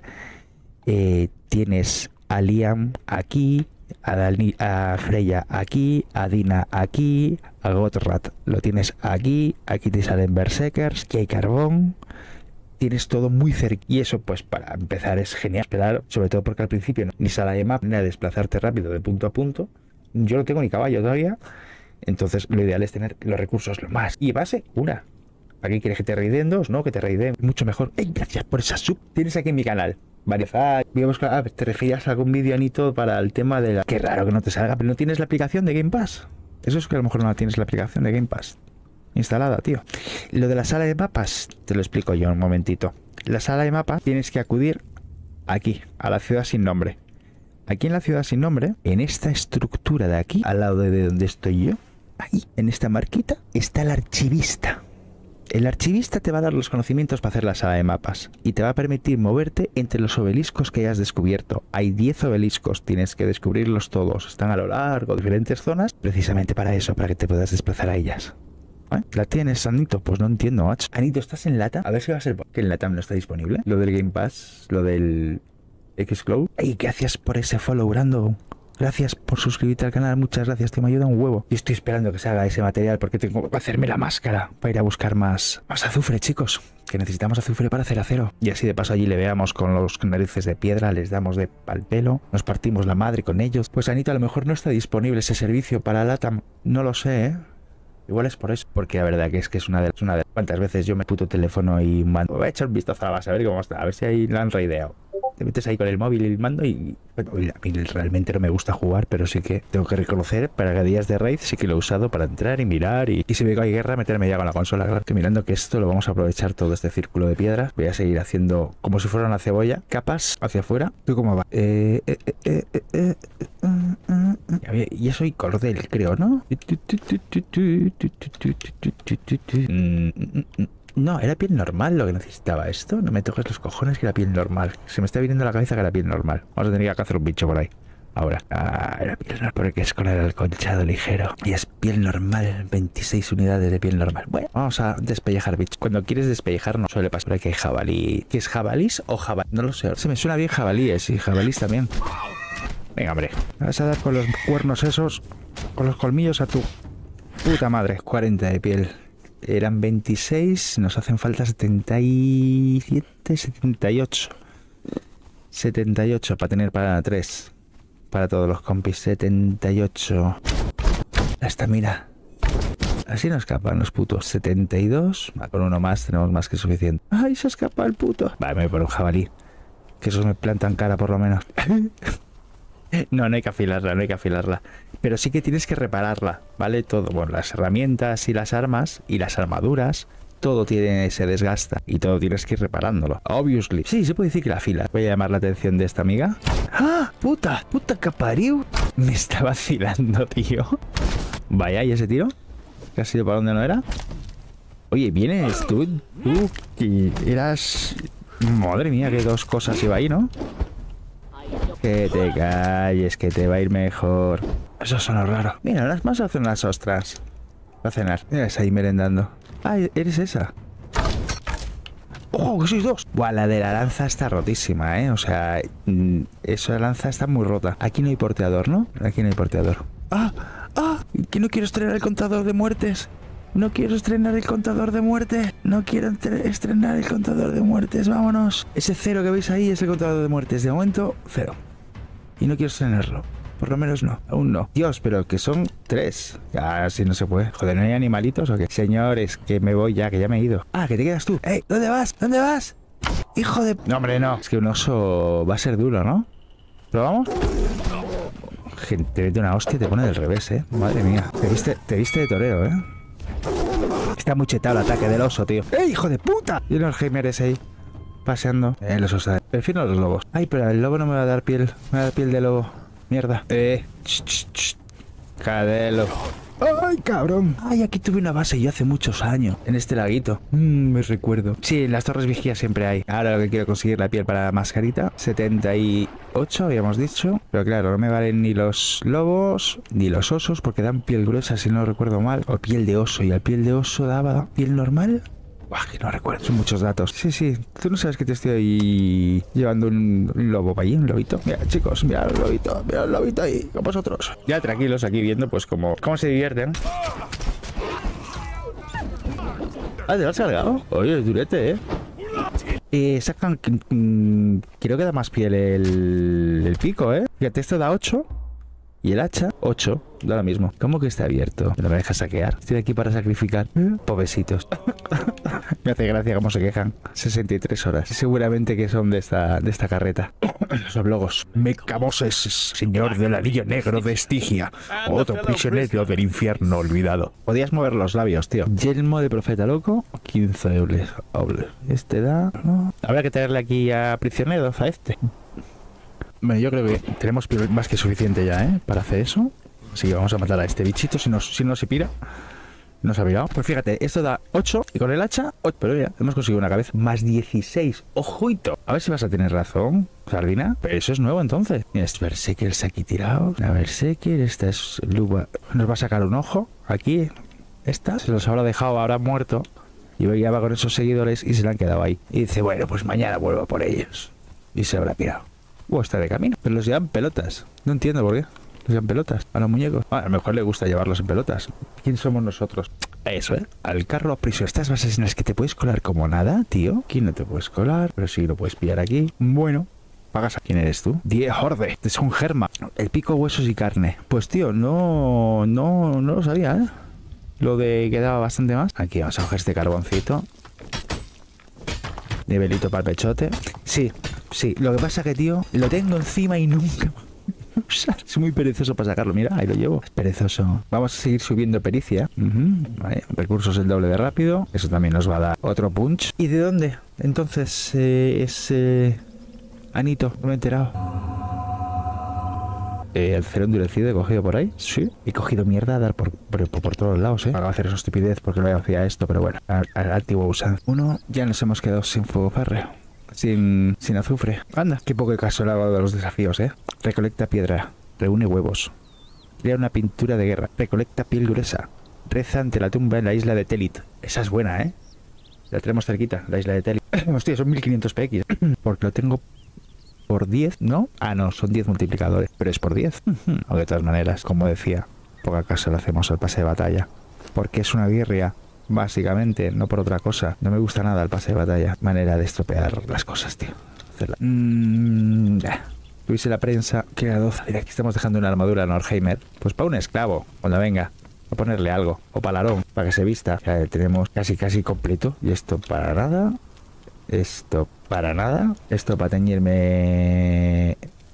A: eh, tienes a Liam aquí, A, Dani, a Freya aquí, a Dina aquí, a Gotthard lo tienes aquí, aquí te salen Berserkers, aquí hay carbón, tienes todo muy cerca. Y eso, pues para empezar es genial, esperar, sobre todo porque al principio no, ni sala de mapa, ni a desplazarte rápido de punto a punto. Yo no tengo ni caballo todavía, entonces lo ideal es tener los recursos lo más. Y base, una. Aquí quieres que te raiden dos, ¿no? Que te raiden mucho mejor. ¡Ey, gracias por esa sub! Tienes aquí en mi canal. Vale, ah, voy a buscar, ah, te referías a algún vídeo, Anito, para el tema de la... Qué raro que no te salga, pero no tienes la aplicación de Game Pass. Eso es que a lo mejor no tienes la aplicación de Game Pass instalada, tío. Lo de la sala de mapas, te lo explico yo un momentito. La sala de mapas tienes que acudir aquí, a la ciudad sin nombre. Aquí en la ciudad sin nombre, en esta estructura de aquí, al lado de donde estoy yo, ahí, en esta marquita, está el archivista. El archivista te va a dar los conocimientos para hacer la sala de mapas y te va a permitir moverte entre los obeliscos que hayas descubierto. Hay diez obeliscos, tienes que descubrirlos todos. Están a lo largo de diferentes zonas, precisamente para eso, para que te puedas desplazar a ellas. ¿Eh? ¿La tienes, Anito? Pues no entiendo, macho. Anito, ¿estás en Lata? A ver si va a ser que en Latam no está disponible. Lo del Game Pass, lo del Xcloud. ¡Ey, gracias por ese follow, Brando! Gracias por suscribirte al canal, muchas gracias, te me ayuda un huevo. Y estoy esperando que se haga ese material porque tengo que hacerme la máscara para ir a buscar más, más azufre, chicos. Que necesitamos azufre para hacer acero. Y así de paso allí le veamos con los narices de piedra, les damos de pal pelo, nos partimos la madre con ellos. Pues Anito, a lo mejor no está disponible ese servicio para Latam, no lo sé, ¿eh? Igual es por eso, porque la verdad que es que es una de las... Una de... ¿Cuántas veces yo me puto teléfono y mando? Voy a echar un vistazo a la base, a ver cómo está, a ver si ahí la han raideado. Te metes ahí con el móvil y el mando y... Bueno, a mí realmente no me gusta jugar, pero sí que tengo que reconocer, para días de raid sí que lo he usado para entrar y mirar y, y si veo que hay guerra, meterme ya con la consola. Claro, estoy mirando que esto lo vamos a aprovechar todo este círculo de piedras. Voy a seguir haciendo como si fuera una cebolla, capas hacia afuera. ¿Tú cómo va? Eh, eh, eh, eh, eh, eh, eh, eh. Y eso y cordel, creo, ¿no? No, era piel normal lo que necesitaba esto. No me toques los cojones que era piel normal. Se me está viniendo a la cabeza que era piel normal. Vamos a tener que cazar un bicho por ahí. Ahora. Ah, era piel normal porque es con el acolchado ligero. Y es piel normal. veintiséis unidades de piel normal. Bueno, vamos a despellejar bichos. Cuando quieres despellejar no suele pasar que hay jabalí. ¿Qué es jabalís o jabalí? No lo sé. Se me suena bien jabalíes y jabalís también. Venga, hombre. Me vas a dar con los cuernos esos, con los colmillos a tu puta madre. cuarenta de piel. Eran veintiséis, nos hacen falta setenta y siete, setenta y ocho. setenta y ocho para tener para tres. Para todos los compis, setenta y ocho. La estamina. Así no escapan los putos. setenta y dos. Va, con uno más tenemos más que suficiente. ¡Ay, se escapa el puto! Vale, me voy por un jabalí. Que esos me plantan cara por lo menos. No, no hay que afilarla, no hay que afilarla. Pero sí que tienes que repararla, ¿vale? Todo, bueno, las herramientas y las armas y las armaduras, todo tiene, se desgasta y todo tienes que ir reparándolo. Obviously. Sí, se puede decir que la afila. Voy a llamar la atención de esta amiga. ¡Ah! ¡Puta! ¡Puta que pariu! Me está vacilando, tío. Vaya, ¿y ese tiro? ¿Que has ido para donde no era? Oye, vienes tú, tú, que eras... Madre mía, que dos cosas iba ahí, ¿no? Que te calles, que te va a ir mejor. Eso suena raro. Mira, las más hacen las ostras. Va a cenar. Mira, ahí merendando. Ah, eres esa. ¡Ojo, que sois dos! Buah, la de la lanza está rotísima, ¿eh? O sea, esa lanza está muy rota. Aquí no hay porteador, ¿no? Aquí no hay porteador. ¡Ah! ¡Ah! Que no quiero estrenar el contador de muertes. No quiero estrenar el contador de muertes. No quiero estrenar el contador de muertes. Vámonos. Ese cero que veis ahí es el contador de muertes. De momento, cero. Y no quiero estrenarlo. Por lo menos no. Aún no. Dios, pero que son tres. Ya, así no se puede. Joder, ¿no hay animalitos o qué? Señores, que me voy ya, que ya me he ido. Ah, que te quedas tú. ¡Ey! ¿Dónde vas? ¿Dónde vas? Hijo de... No, hombre, no. Es que un oso va a ser duro, ¿no? ¿Probamos? Gente, te mete una hostia y te pone del revés, ¿eh? Madre mía. Te viste, te viste de torero, ¿eh? Está muy chetado el ataque del oso, tío. ¡Eh, hijo de puta! Y los gamers ahí paseando. Eh, los osos. Prefiero los lobos. Ay, pero el lobo no me va a dar piel. Me va a dar piel de lobo. Mierda. Eh. Ch, ch, ch. Cadelo. ¡Ay, cabrón! Ay, aquí tuve una base yo hace muchos años. En este laguito. Mmm, me recuerdo. Sí, en las torres vigías siempre hay. Ahora lo que quiero conseguir la piel para la mascarita. setenta y ocho, habíamos dicho. Pero claro, no me valen ni los lobos ni los osos porque dan piel gruesa, si no recuerdo mal. O piel de oso. Y el piel de oso daba piel normal. Buah, que no recuerdo. Son muchos datos. Sí, sí. Tú no sabes que te estoy ahí llevando un, un lobo para allí, un lobito. Mira, chicos, mira el lobito. Mira el lobito ahí, con vosotros. Ya tranquilos aquí viendo pues cómo, cómo se divierten. Ah, ¿te lo has cargado? Oye, es durete, ¿eh? Eh, sacan... Mm, creo que da más piel el, el pico, ¿eh? Fíjate, esto da ocho. Y el hacha, ocho. Da lo mismo. ¿Cómo que está abierto? ¿No me deja saquear? Estoy aquí para sacrificar. ¿Eh? Pobrecitos. Me hace gracia cómo se quejan. sesenta y tres horas. Seguramente que son de esta, de esta carreta. Los oblogos. Mecamoses, señor del anillo negro de Estigia. Otro prisionero del infierno olvidado. Podías mover los labios, tío. Yelmo de profeta loco. quince euros. Este da... No. Habrá que tenerle aquí a prisioneros a este. Bueno, yo creo que tenemos más que suficiente ya, ¿eh? Para hacer eso. Así que vamos a matar a este bichito si no, si no se pira. No se ha pirado. Pues fíjate, esto da ocho y con el hacha, ocho. Pero ya, hemos conseguido una cabeza. Más dieciséis. ¡Ojuito! A ver si vas a tener razón, Sardina. Pero eso es nuevo entonces. Mira, este Berserker aquí tirado. La Berserker, esta es Luba. Nos va a sacar un ojo. Aquí, esta. Se los habrá dejado, habrá muerto. Y ya va con esos seguidores y se le han quedado ahí. Y dice, bueno, pues mañana vuelvo por ellos. Y se habrá pirado. Uh, está de camino. Pero los llevan pelotas. No entiendo por qué. Los llevan pelotas a los muñecos. Ah, a lo mejor le gusta llevarlos en pelotas. ¿Quién somos nosotros? Eso, ¿eh? Al carro a prisión. Estas bases en las que te puedes colar como nada, tío. ¿Quién no te puedes colar? Pero sí lo puedes pillar aquí. Bueno. ¿Pagas a quién eres tú? Die Horde. Es un germa. El pico, huesos y carne. Pues tío, no... No, no lo sabía, ¿eh? Lo de que daba bastante más. Aquí vamos a coger este carboncito. Nivelito para el pechote. Sí, sí. Lo que pasa que, tío, lo tengo encima y nunca... Es muy perezoso para sacarlo. Mira, ahí lo llevo. Es perezoso. Vamos a seguir subiendo pericia. Uh-huh. Vale. Recursos el doble de rápido. Eso también nos va a dar otro punch. ¿Y de dónde? Entonces, eh, es... Eh... Anito, no me he enterado. Eh, el cero endurecido he cogido por ahí. Sí. He cogido mierda a dar por, por, por, por todos lados, ¿eh? Para hacer esa estupidez porque no hacía esto, pero bueno. Al, al antiguo usanza. Uno, ya nos hemos quedado sin fuego férreo. Sin, sin azufre. Anda, qué poco caso le hago de los desafíos, ¿eh? Recolecta piedra. Reúne huevos. Crea una pintura de guerra. Recolecta piel gruesa. Reza ante la tumba en la isla de Telit. Esa es buena, ¿eh? La tenemos cerquita, la isla de Telit. Hostia, son mil quinientos P X. Porque lo tengo por diez, ¿no? Ah, no, son diez multiplicadores. Pero es por diez. O de todas maneras, como decía, poco caso le hacemos al pase de batalla. Porque es una birria. Básicamente, no por otra cosa. No me gusta nada el pase de batalla. Manera de estropear las cosas, tío. Hacerla. Mmm... Tuviese la prensa que era doce. Mira, aquí estamos dejando una armadura a Norheimer. Pues para un esclavo, cuando venga. A ponerle algo. O palarón, para que se vista. Ya tenemos casi casi completo. Y esto para nada. Esto para nada. Esto para teñirme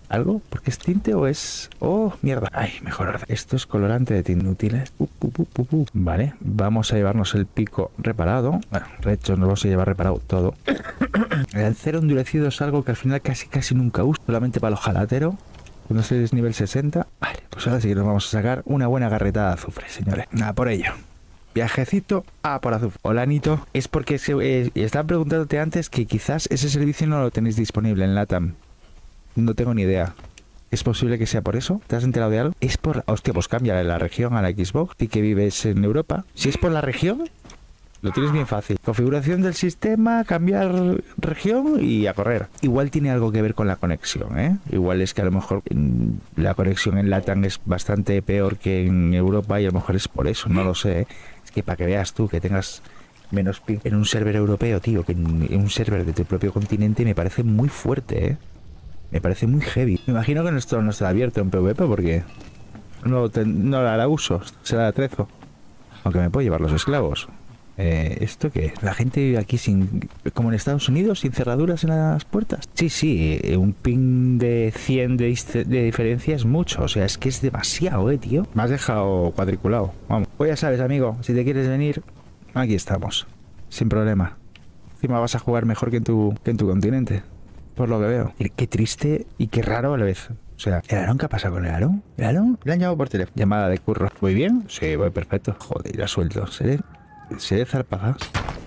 A: ¿Algo? ¿Porque es tinte o es...? ¡Oh, mierda! Ay, mejor. Esto es colorante de tinte inútiles. Uh, uh, uh, uh, uh. Vale, vamos a llevarnos el pico reparado. Bueno, de hecho nos vamos a llevar reparado todo. El acero endurecido es algo que al final casi casi nunca uso. Solamente para los jalateros. Cuando es nivel sesenta. Vale, pues ahora sí que nos vamos a sacar una buena garretada de azufre, señores. Nada, por ello. Viajecito a por azufre. Hola, Nito. Es porque se, eh, estaba preguntándote antes que quizás ese servicio no lo tenéis disponible en LATAM. No tengo ni idea. ¿Es posible que sea por eso? ¿Te has enterado de algo? Es por... Hostia, pues cambia de la región a la Xbox y que vives en Europa. Si es por la región, lo tienes bien fácil. Configuración del sistema, cambiar región y a correr. Igual tiene algo que ver con la conexión, ¿eh? Igual es que a lo mejor la conexión en LATAM es bastante peor que en Europa y a lo mejor es por eso, no lo sé, ¿eh? Es que para que veas tú que tengas menos ping en un server europeo, tío, que en un server de tu propio continente me parece muy fuerte, ¿eh? Me parece muy heavy. Me imagino que esto no está abierto en PvP porque no, te, no la hará uso, será atrezo. Aunque me puedo llevar los esclavos. Eh, ¿Esto qué? La gente vive aquí sin... como en Estados Unidos, sin cerraduras en las puertas. Sí, sí, un ping de cien de, de diferencia es mucho. O sea, es que es demasiado, eh, tío. Me has dejado cuadriculado. Vamos. Pues ya sabes, amigo, si te quieres venir, aquí estamos. Sin problema. Encima vas a jugar mejor que en tu, que en tu continente. Por lo que veo. Y qué triste y qué raro a la vez. O sea, ¿el Aarón qué ha pasado con el Aarón? ¿El Aarón? Le han llamado por teléfono. Llamada de curro. ¿Muy bien? Sí, voy perfecto. Joder, ya suelto. ¿Seré? ¿Seré zarpaza?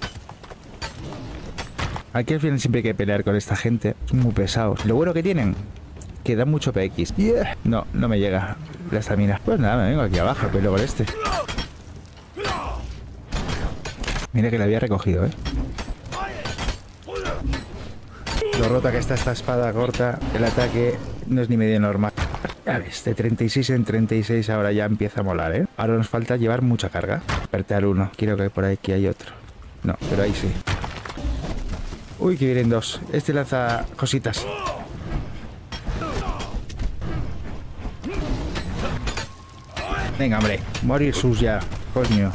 A: Aquí al final siempre hay que pelear con esta gente. Son muy pesados. Lo bueno que tienen, que dan mucho P X. Yeah. No, no me llega la estamina. Pues nada, me vengo aquí abajo, pero con este. Mira que la había recogido, ¿eh? Lo rota que está esta espada corta, el ataque no es ni medio normal. Ya ves, de treinta y seis en treinta y seis ahora ya empieza a molar, ¿eh? Ahora nos falta llevar mucha carga. Apertar uno. Quiero que por aquí hay otro. No, pero ahí sí. Uy, que vienen dos. Este lanza cositas. Venga, hombre. Morir sus ya. Coño.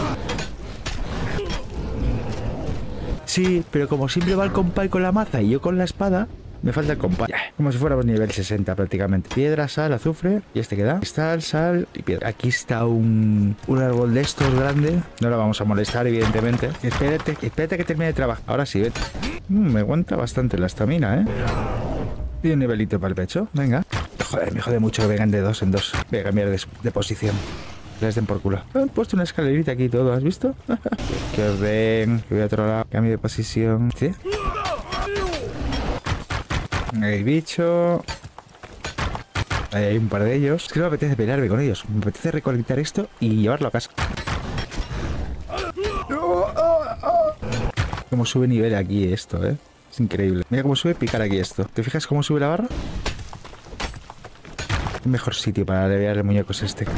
A: Sí, pero como siempre va el compay con la maza y yo con la espada, me falta el compay. Como si fuéramos nivel sesenta prácticamente. Piedra, sal, azufre. ¿Y este qué da? Sal, sal y piedra. Aquí está un, un árbol de estos grande. No lo vamos a molestar, evidentemente. Espérate, espérate que termine de trabajar. Ahora sí, vete. Mm, me aguanta bastante la estamina, ¿eh? Y un nivelito para el pecho. Venga. Joder, me jode mucho que vengan de dos en dos. Voy a cambiar de, de posición. Les den por culo. Han puesto una escalerita aquí y todo, ¿has visto? Que os den. Que voy a otro lado. Cambio de posición. ¿Sí? Hay bicho. Ahí hay un par de ellos. Es que no me apetece pelearme con ellos. Me apetece recolectar esto y llevarlo a casa. Cómo sube nivel aquí esto, ¿eh? Es increíble. Mira cómo sube picar aquí esto. ¿Te fijas cómo sube la barra? El mejor sitio para levear el muñeco es este.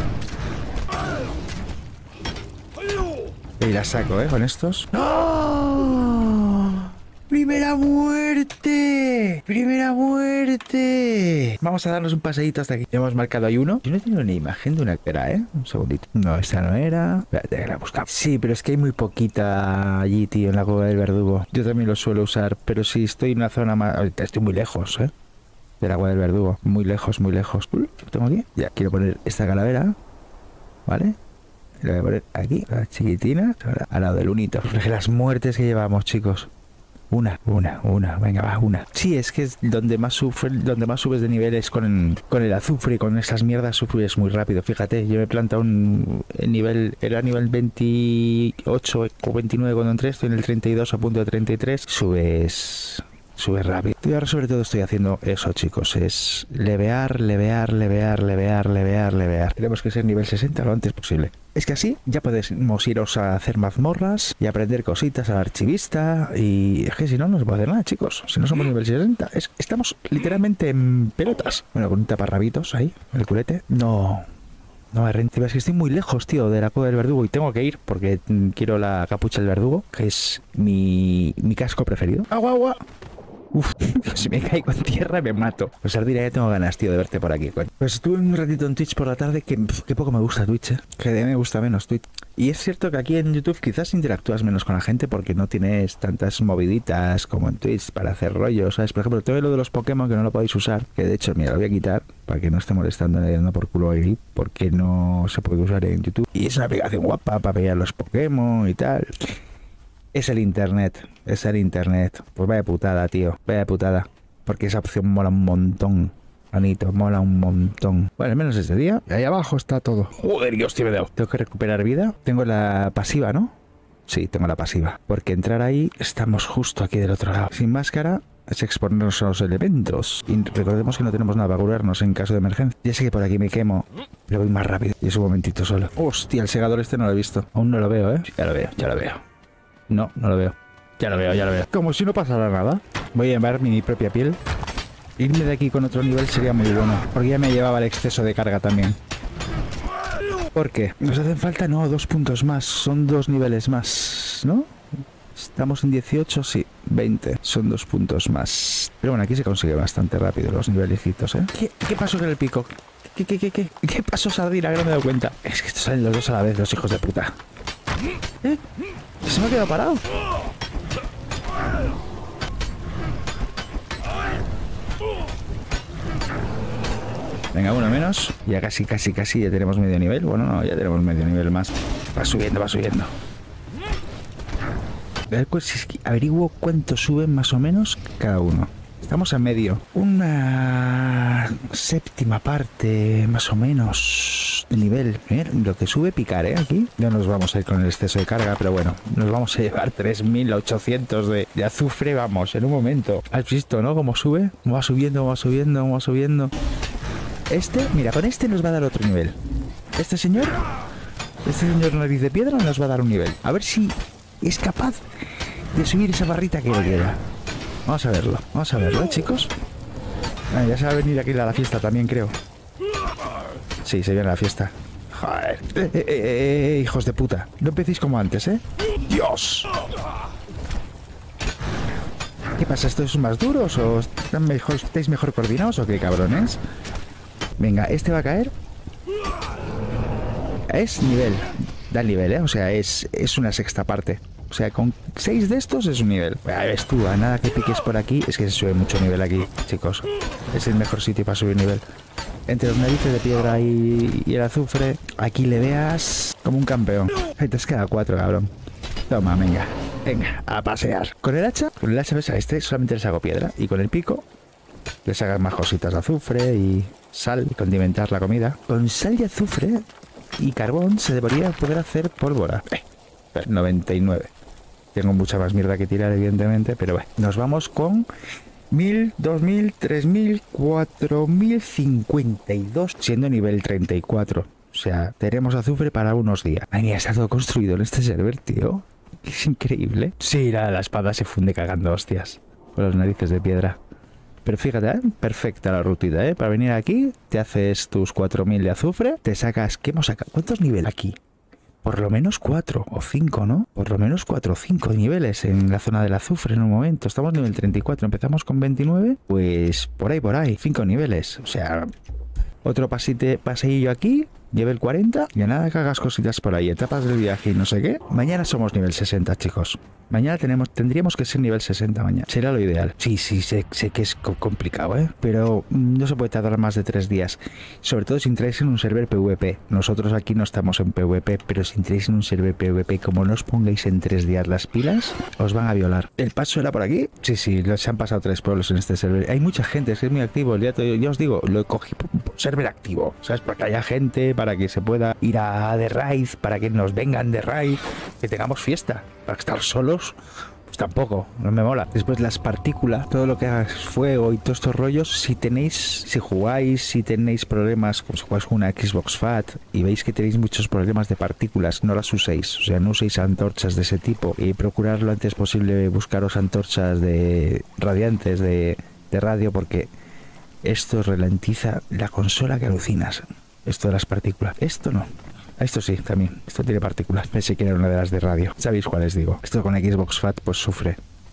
A: Y la saco, ¿eh? Con estos. ¡Oh! ¡Primera muerte! ¡Primera muerte! Vamos a darnos un paseíto hasta aquí. Ya hemos marcado ahí uno. Yo no tengo ni imagen de una cara, ¿eh? Un segundito. No, esta no era. Espérate, que la buscamos. Sí, pero es que hay muy poquita allí, tío, en la cueva del verdugo. Yo también lo suelo usar, pero si estoy en una zona más... Ahorita estoy muy lejos, ¿eh? Del agua del verdugo. Muy lejos, muy lejos. ¿Lo tengo aquí? Ya, quiero poner esta calavera. ¿Vale? Lo voy a poner aquí, la chiquitina, al lado del unito. Las muertes que llevamos, chicos. Una, una, una, venga, va, una. Sí, es que es donde más sufre, donde más subes de nivel es con, con el azufre, con esas mierdas subes muy rápido. Fíjate, yo me he plantado un nivel, era nivel veintiocho o veintinueve cuando entré, estoy en el treinta y dos a punto de treinta y tres. Subes... Sube rápido. Y ahora sobre todo estoy haciendo eso, chicos. Es levear, levear, levear, levear, levear, levear. Tenemos que ser nivel sesenta lo antes posible. Es que así ya podemos iros a hacer mazmorras y aprender cositas al archivista. Y es que si no, no se puede hacer nada, chicos. Si no somos nivel sesenta, es, estamos literalmente en pelotas. Bueno, con un taparrabitos ahí, el culete. No... No me renta. Es que estoy muy lejos, tío, de la cueva del verdugo y tengo que ir porque quiero la capucha del verdugo, que es mi, mi casco preferido. ¡Agua, agua! Uf, si me caigo en tierra me mato. Pues Ardila, ya tengo ganas, tío, de verte por aquí, coño. Pues estuve un ratito en Twitch por la tarde, que, que poco me gusta Twitch, eh. Que de me gusta menos Twitch. Y es cierto que aquí en YouTube quizás interactúas menos con la gente porque no tienes tantas moviditas como en Twitch para hacer rollos, ¿sabes? Por ejemplo, todo lo de los Pokémon que no lo podéis usar, que de hecho, mira, lo voy a quitar para que no esté molestando ni dando por culo ahí, porque no se puede usar en YouTube. Y es una aplicación guapa para pillar los Pokémon y tal. Es el internet, es el internet. Pues vaya putada, tío, vaya putada. Porque esa opción mola un montón. Anito, mola un montón. Bueno, al menos este día. Y ahí abajo está todo. Joder, Dios, tío, me he dado. Tengo que recuperar vida. Tengo la pasiva, ¿no? Sí, tengo la pasiva. Porque entrar ahí, estamos justo aquí del otro lado. Sin máscara, es exponernos a los elementos. Y recordemos que no tenemos nada para curarnos en caso de emergencia. Ya sé que por aquí me quemo, pero voy más rápido. Y es un momentito solo. Hostia, el segador este no lo he visto. Aún no lo veo, ¿eh? Ya lo veo, ya lo veo. No, no lo veo. Ya lo veo, ya lo veo. Como si no pasara nada. Voy a llevar mi propia piel. Irme de aquí con otro nivel sería muy bueno, porque ya me llevaba el exceso de carga también. ¿Por qué? Nos hacen falta, no, dos puntos más. Son dos niveles más, ¿no? Estamos en dieciocho, sí, veinte. Son dos puntos más. Pero bueno, aquí se consigue bastante rápido los nivelecitos, ¿eh? ¿Qué, qué pasó con el pico? ¿Qué, qué, qué, qué? ¿Qué pasó, Sardina? Que no me he dado cuenta. Es que estos salen los dos a la vez, los hijos de puta. ¿Eh? ¿Se me ha quedado parado? Venga, uno menos. Ya casi, casi, casi ya tenemos medio nivel. Bueno, no, ya tenemos medio nivel más. Va subiendo, va subiendo. A ver, pues, averiguo cuánto suben más o menos cada uno. Estamos a medio. Una séptima parte, más o menos, de nivel. Mira, lo que sube picar, ¿eh? Aquí. No nos vamos a ir con el exceso de carga, pero bueno, nos vamos a llevar tres mil ochocientos de, de azufre, vamos, en un momento. ¿Has visto, no? Cómo sube. Cómo va subiendo, cómo va subiendo, cómo va subiendo. Este, mira, con este nos va a dar otro nivel. Este señor, este señor nariz de piedra nos va a dar un nivel. A ver si es capaz de subir esa barrita que le queda. Vamos a verlo, vamos a verlo, ¿eh, chicos? Ah, ya se va a venir aquí a la fiesta también, creo. Sí, se viene la fiesta. Joder. Eh, eh, eh, eh, hijos de puta. No empecéis como antes, ¿eh? ¡Dios! ¿Qué pasa? ¿Estos son más duros o están mejor, estáis mejor coordinados o qué, cabrones? Venga, este va a caer. Es nivel. Da el nivel, ¿eh? O sea, es, es una sexta parte. O sea, con seis de estos es un nivel. Ya ves tú, a nada que piques por aquí. Es que se sube mucho nivel aquí, chicos. Es el mejor sitio para subir nivel. Entre los narices de piedra y, y el azufre, aquí le veas como un campeón. Ahí te has quedado cuatro, cabrón. Toma, venga. Venga, a pasear. Con el hacha, con el hacha ves a este solamente le saco piedra. Y con el pico le sacas más cositas de azufre y sal y condimentar la comida. Con sal y azufre y carbón se debería poder hacer pólvora. Eh, noventa y nueve. Tengo mucha más mierda que tirar, evidentemente, pero bueno. Nos vamos con mil, dos mil, tres mil, cuatro mil cincuenta y dos, siendo nivel treinta y cuatro. O sea, tenemos azufre para unos días. Ay, mira, está todo construido en este server, tío. Es increíble. Sí, la, la espada se funde cagando hostias con las narices de piedra. Pero fíjate, ¿eh? Perfecta la rutita, ¿eh? Para venir aquí, te haces tus cuatro mil de azufre, te sacas... ¿Qué hemos sacado? ¿Cuántos niveles aquí? Por lo menos cuatro o cinco, ¿no? Por lo menos cuatro o cinco niveles en la zona del azufre en un momento. Estamos en nivel treinta y cuatro, empezamos con veintinueve. Pues por ahí, por ahí, cinco niveles. O sea, otro pasite, paseillo aquí, nivel cuarenta. Y nada que hagas cositas por ahí, etapas del viaje y no sé qué. Mañana somos nivel sesenta, chicos. Mañana tenemos, tendríamos que ser nivel sesenta mañana. Será lo ideal. Sí, sí, sé, sé que es co complicado, ¿eh? Pero no se puede tardar más de tres días. Sobre todo si entráis en un server PvP. Nosotros aquí no estamos en PvP, pero si entráis en un server PvP, como no os pongáis en tres días las pilas, os van a violar. ¿El paso era por aquí? Sí, sí, se han pasado tres pueblos en este server. Hay mucha gente, es que es muy activo. Ya, ya os digo, lo cogí por server activo, ¿sabes? Para que haya gente, para que se pueda ir a The Raid, para que nos vengan de Raid, que tengamos fiesta. Para estar solos, pues tampoco, no me mola. Después las partículas, todo lo que hagas fuego y todos estos rollos, si tenéis, si jugáis, si tenéis problemas, como si jugáis con una Xbox Fat y veis que tenéis muchos problemas de partículas, no las uséis. O sea, no uséis antorchas de ese tipo y procurar lo antes posible buscaros antorchas de radiantes de, de radio, porque esto ralentiza la consola que alucinas. Esto de las partículas, esto no. Esto sí, también. Esto tiene partículas. Pensé que era una de las de radio. ¿Sabéis cuáles digo? Esto con Xbox Fat pues sufre.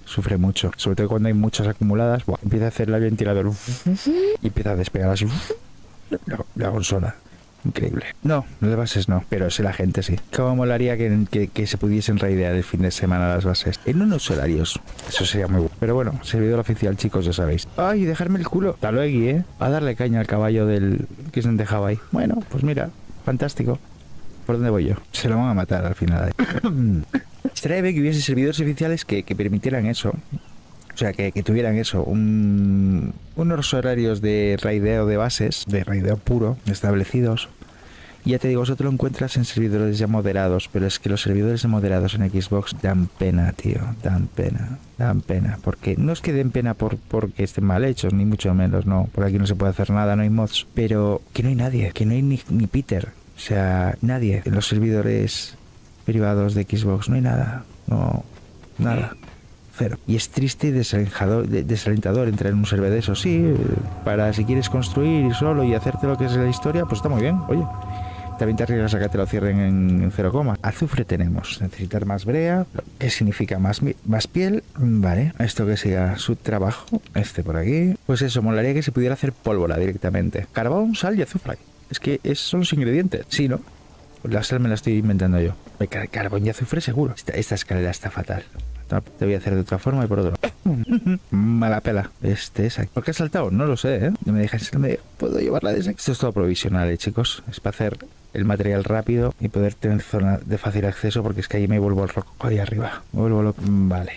A: sufre mucho. Sobre todo cuando hay muchas acumuladas, buah, empieza a hacer el ventilador y empieza a despegar así la, la consola. Increíble. No, de bases no, pero sí la gente sí. Cómo molaría que, que, que se pudiesen raidear el fin de semana las bases en unos horarios. Eso sería muy bueno. Pero bueno, servidor oficial, chicos, ya sabéis. Ay, dejarme el culo. Hasta luego, ¿eh? A darle caña al caballo del que se han dejado ahí. Bueno, pues mira, fantástico. ¿Por dónde voy yo? Se lo van a matar al final. Estaría bien que hubiese servidores oficiales que, que permitieran eso. O sea, que, que tuvieran eso, un, unos horarios de raideo de bases, de raideo puro, establecidos. Y ya te digo, eso te lo encuentras en servidores ya moderados, pero es que los servidores moderados en Xbox dan pena, tío, dan pena, dan pena. Porque no es que den pena por porque estén mal hechos, ni mucho menos, no. Por aquí no se puede hacer nada, no hay mods. Pero que no hay nadie, que no hay ni, ni Peter. O sea, nadie. En los servidores privados de Xbox no hay nada, no, nada. Cero. Y es triste y desalentador, desalentador entrar en un server de eso. Sí, para si quieres construir solo y hacerte lo que es la historia, pues está muy bien. Oye, también te arriesgas a que te lo cierren en, en cero coma. Azufre tenemos. Necesitar más brea. ¿Qué significa más, más piel? Vale. Esto que siga su trabajo. Este por aquí. Pues eso, molaría que se pudiera hacer pólvora directamente. Carbón, sal y azufre. Es que esos son los ingredientes. Sí, ¿no? La sal me la estoy inventando yo. Car carbón y azufre seguro. Esta, esta escalera está fatal. Te voy a hacer de otra forma y por otro. Mala pela. Este es aquí. ¿Por qué ha saltado? No lo sé, ¿eh? No me dejas. No me... ¿Puedo llevarla desde aquí? Esto es todo provisional, ¿eh, chicos? Es para hacer el material rápido y poder tener zona de fácil acceso, porque es que ahí me vuelvo loco ahí arriba. Me vuelvo loco. Vale.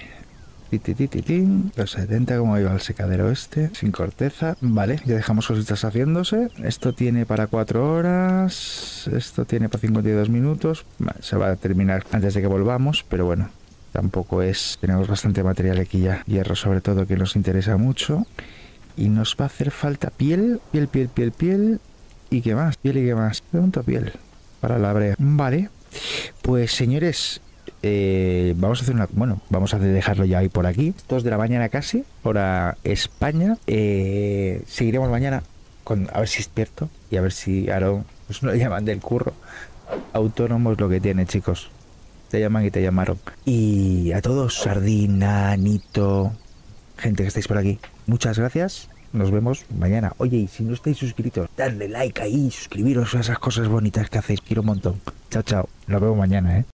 A: Los setenta, como iba el secadero este, sin corteza. Vale, ya dejamos cositas haciéndose. Esto tiene para cuatro horas. Esto tiene para cincuenta y dos minutos. Vale, se va a terminar antes de que volvamos, pero bueno. Tampoco es... Tenemos bastante material aquí ya. Hierro sobre todo, que nos interesa mucho. Y nos va a hacer falta piel, piel, piel, piel, piel. ¿Y qué más? Piel y qué más. Pregunto piel. Para la brea. Vale. Pues señores, eh, vamos a hacer una... Bueno, vamos a dejarlo ya ahí por aquí. dos de la mañana casi. Hora España. Eh, seguiremos mañana con... A ver si despierto. Y a ver si Aaron... Pues no le llaman del curro. Autónomo es lo que tiene, chicos. Te llaman y te llamaron. Y a todos, Sardina, Nito, gente que estáis por aquí, muchas gracias. Nos vemos mañana. Oye, y si no estáis suscritos, dadle like ahí, suscribiros a esas cosas bonitas que hacéis. Quiero un montón. Chao, chao. Nos vemos mañana, ¿eh?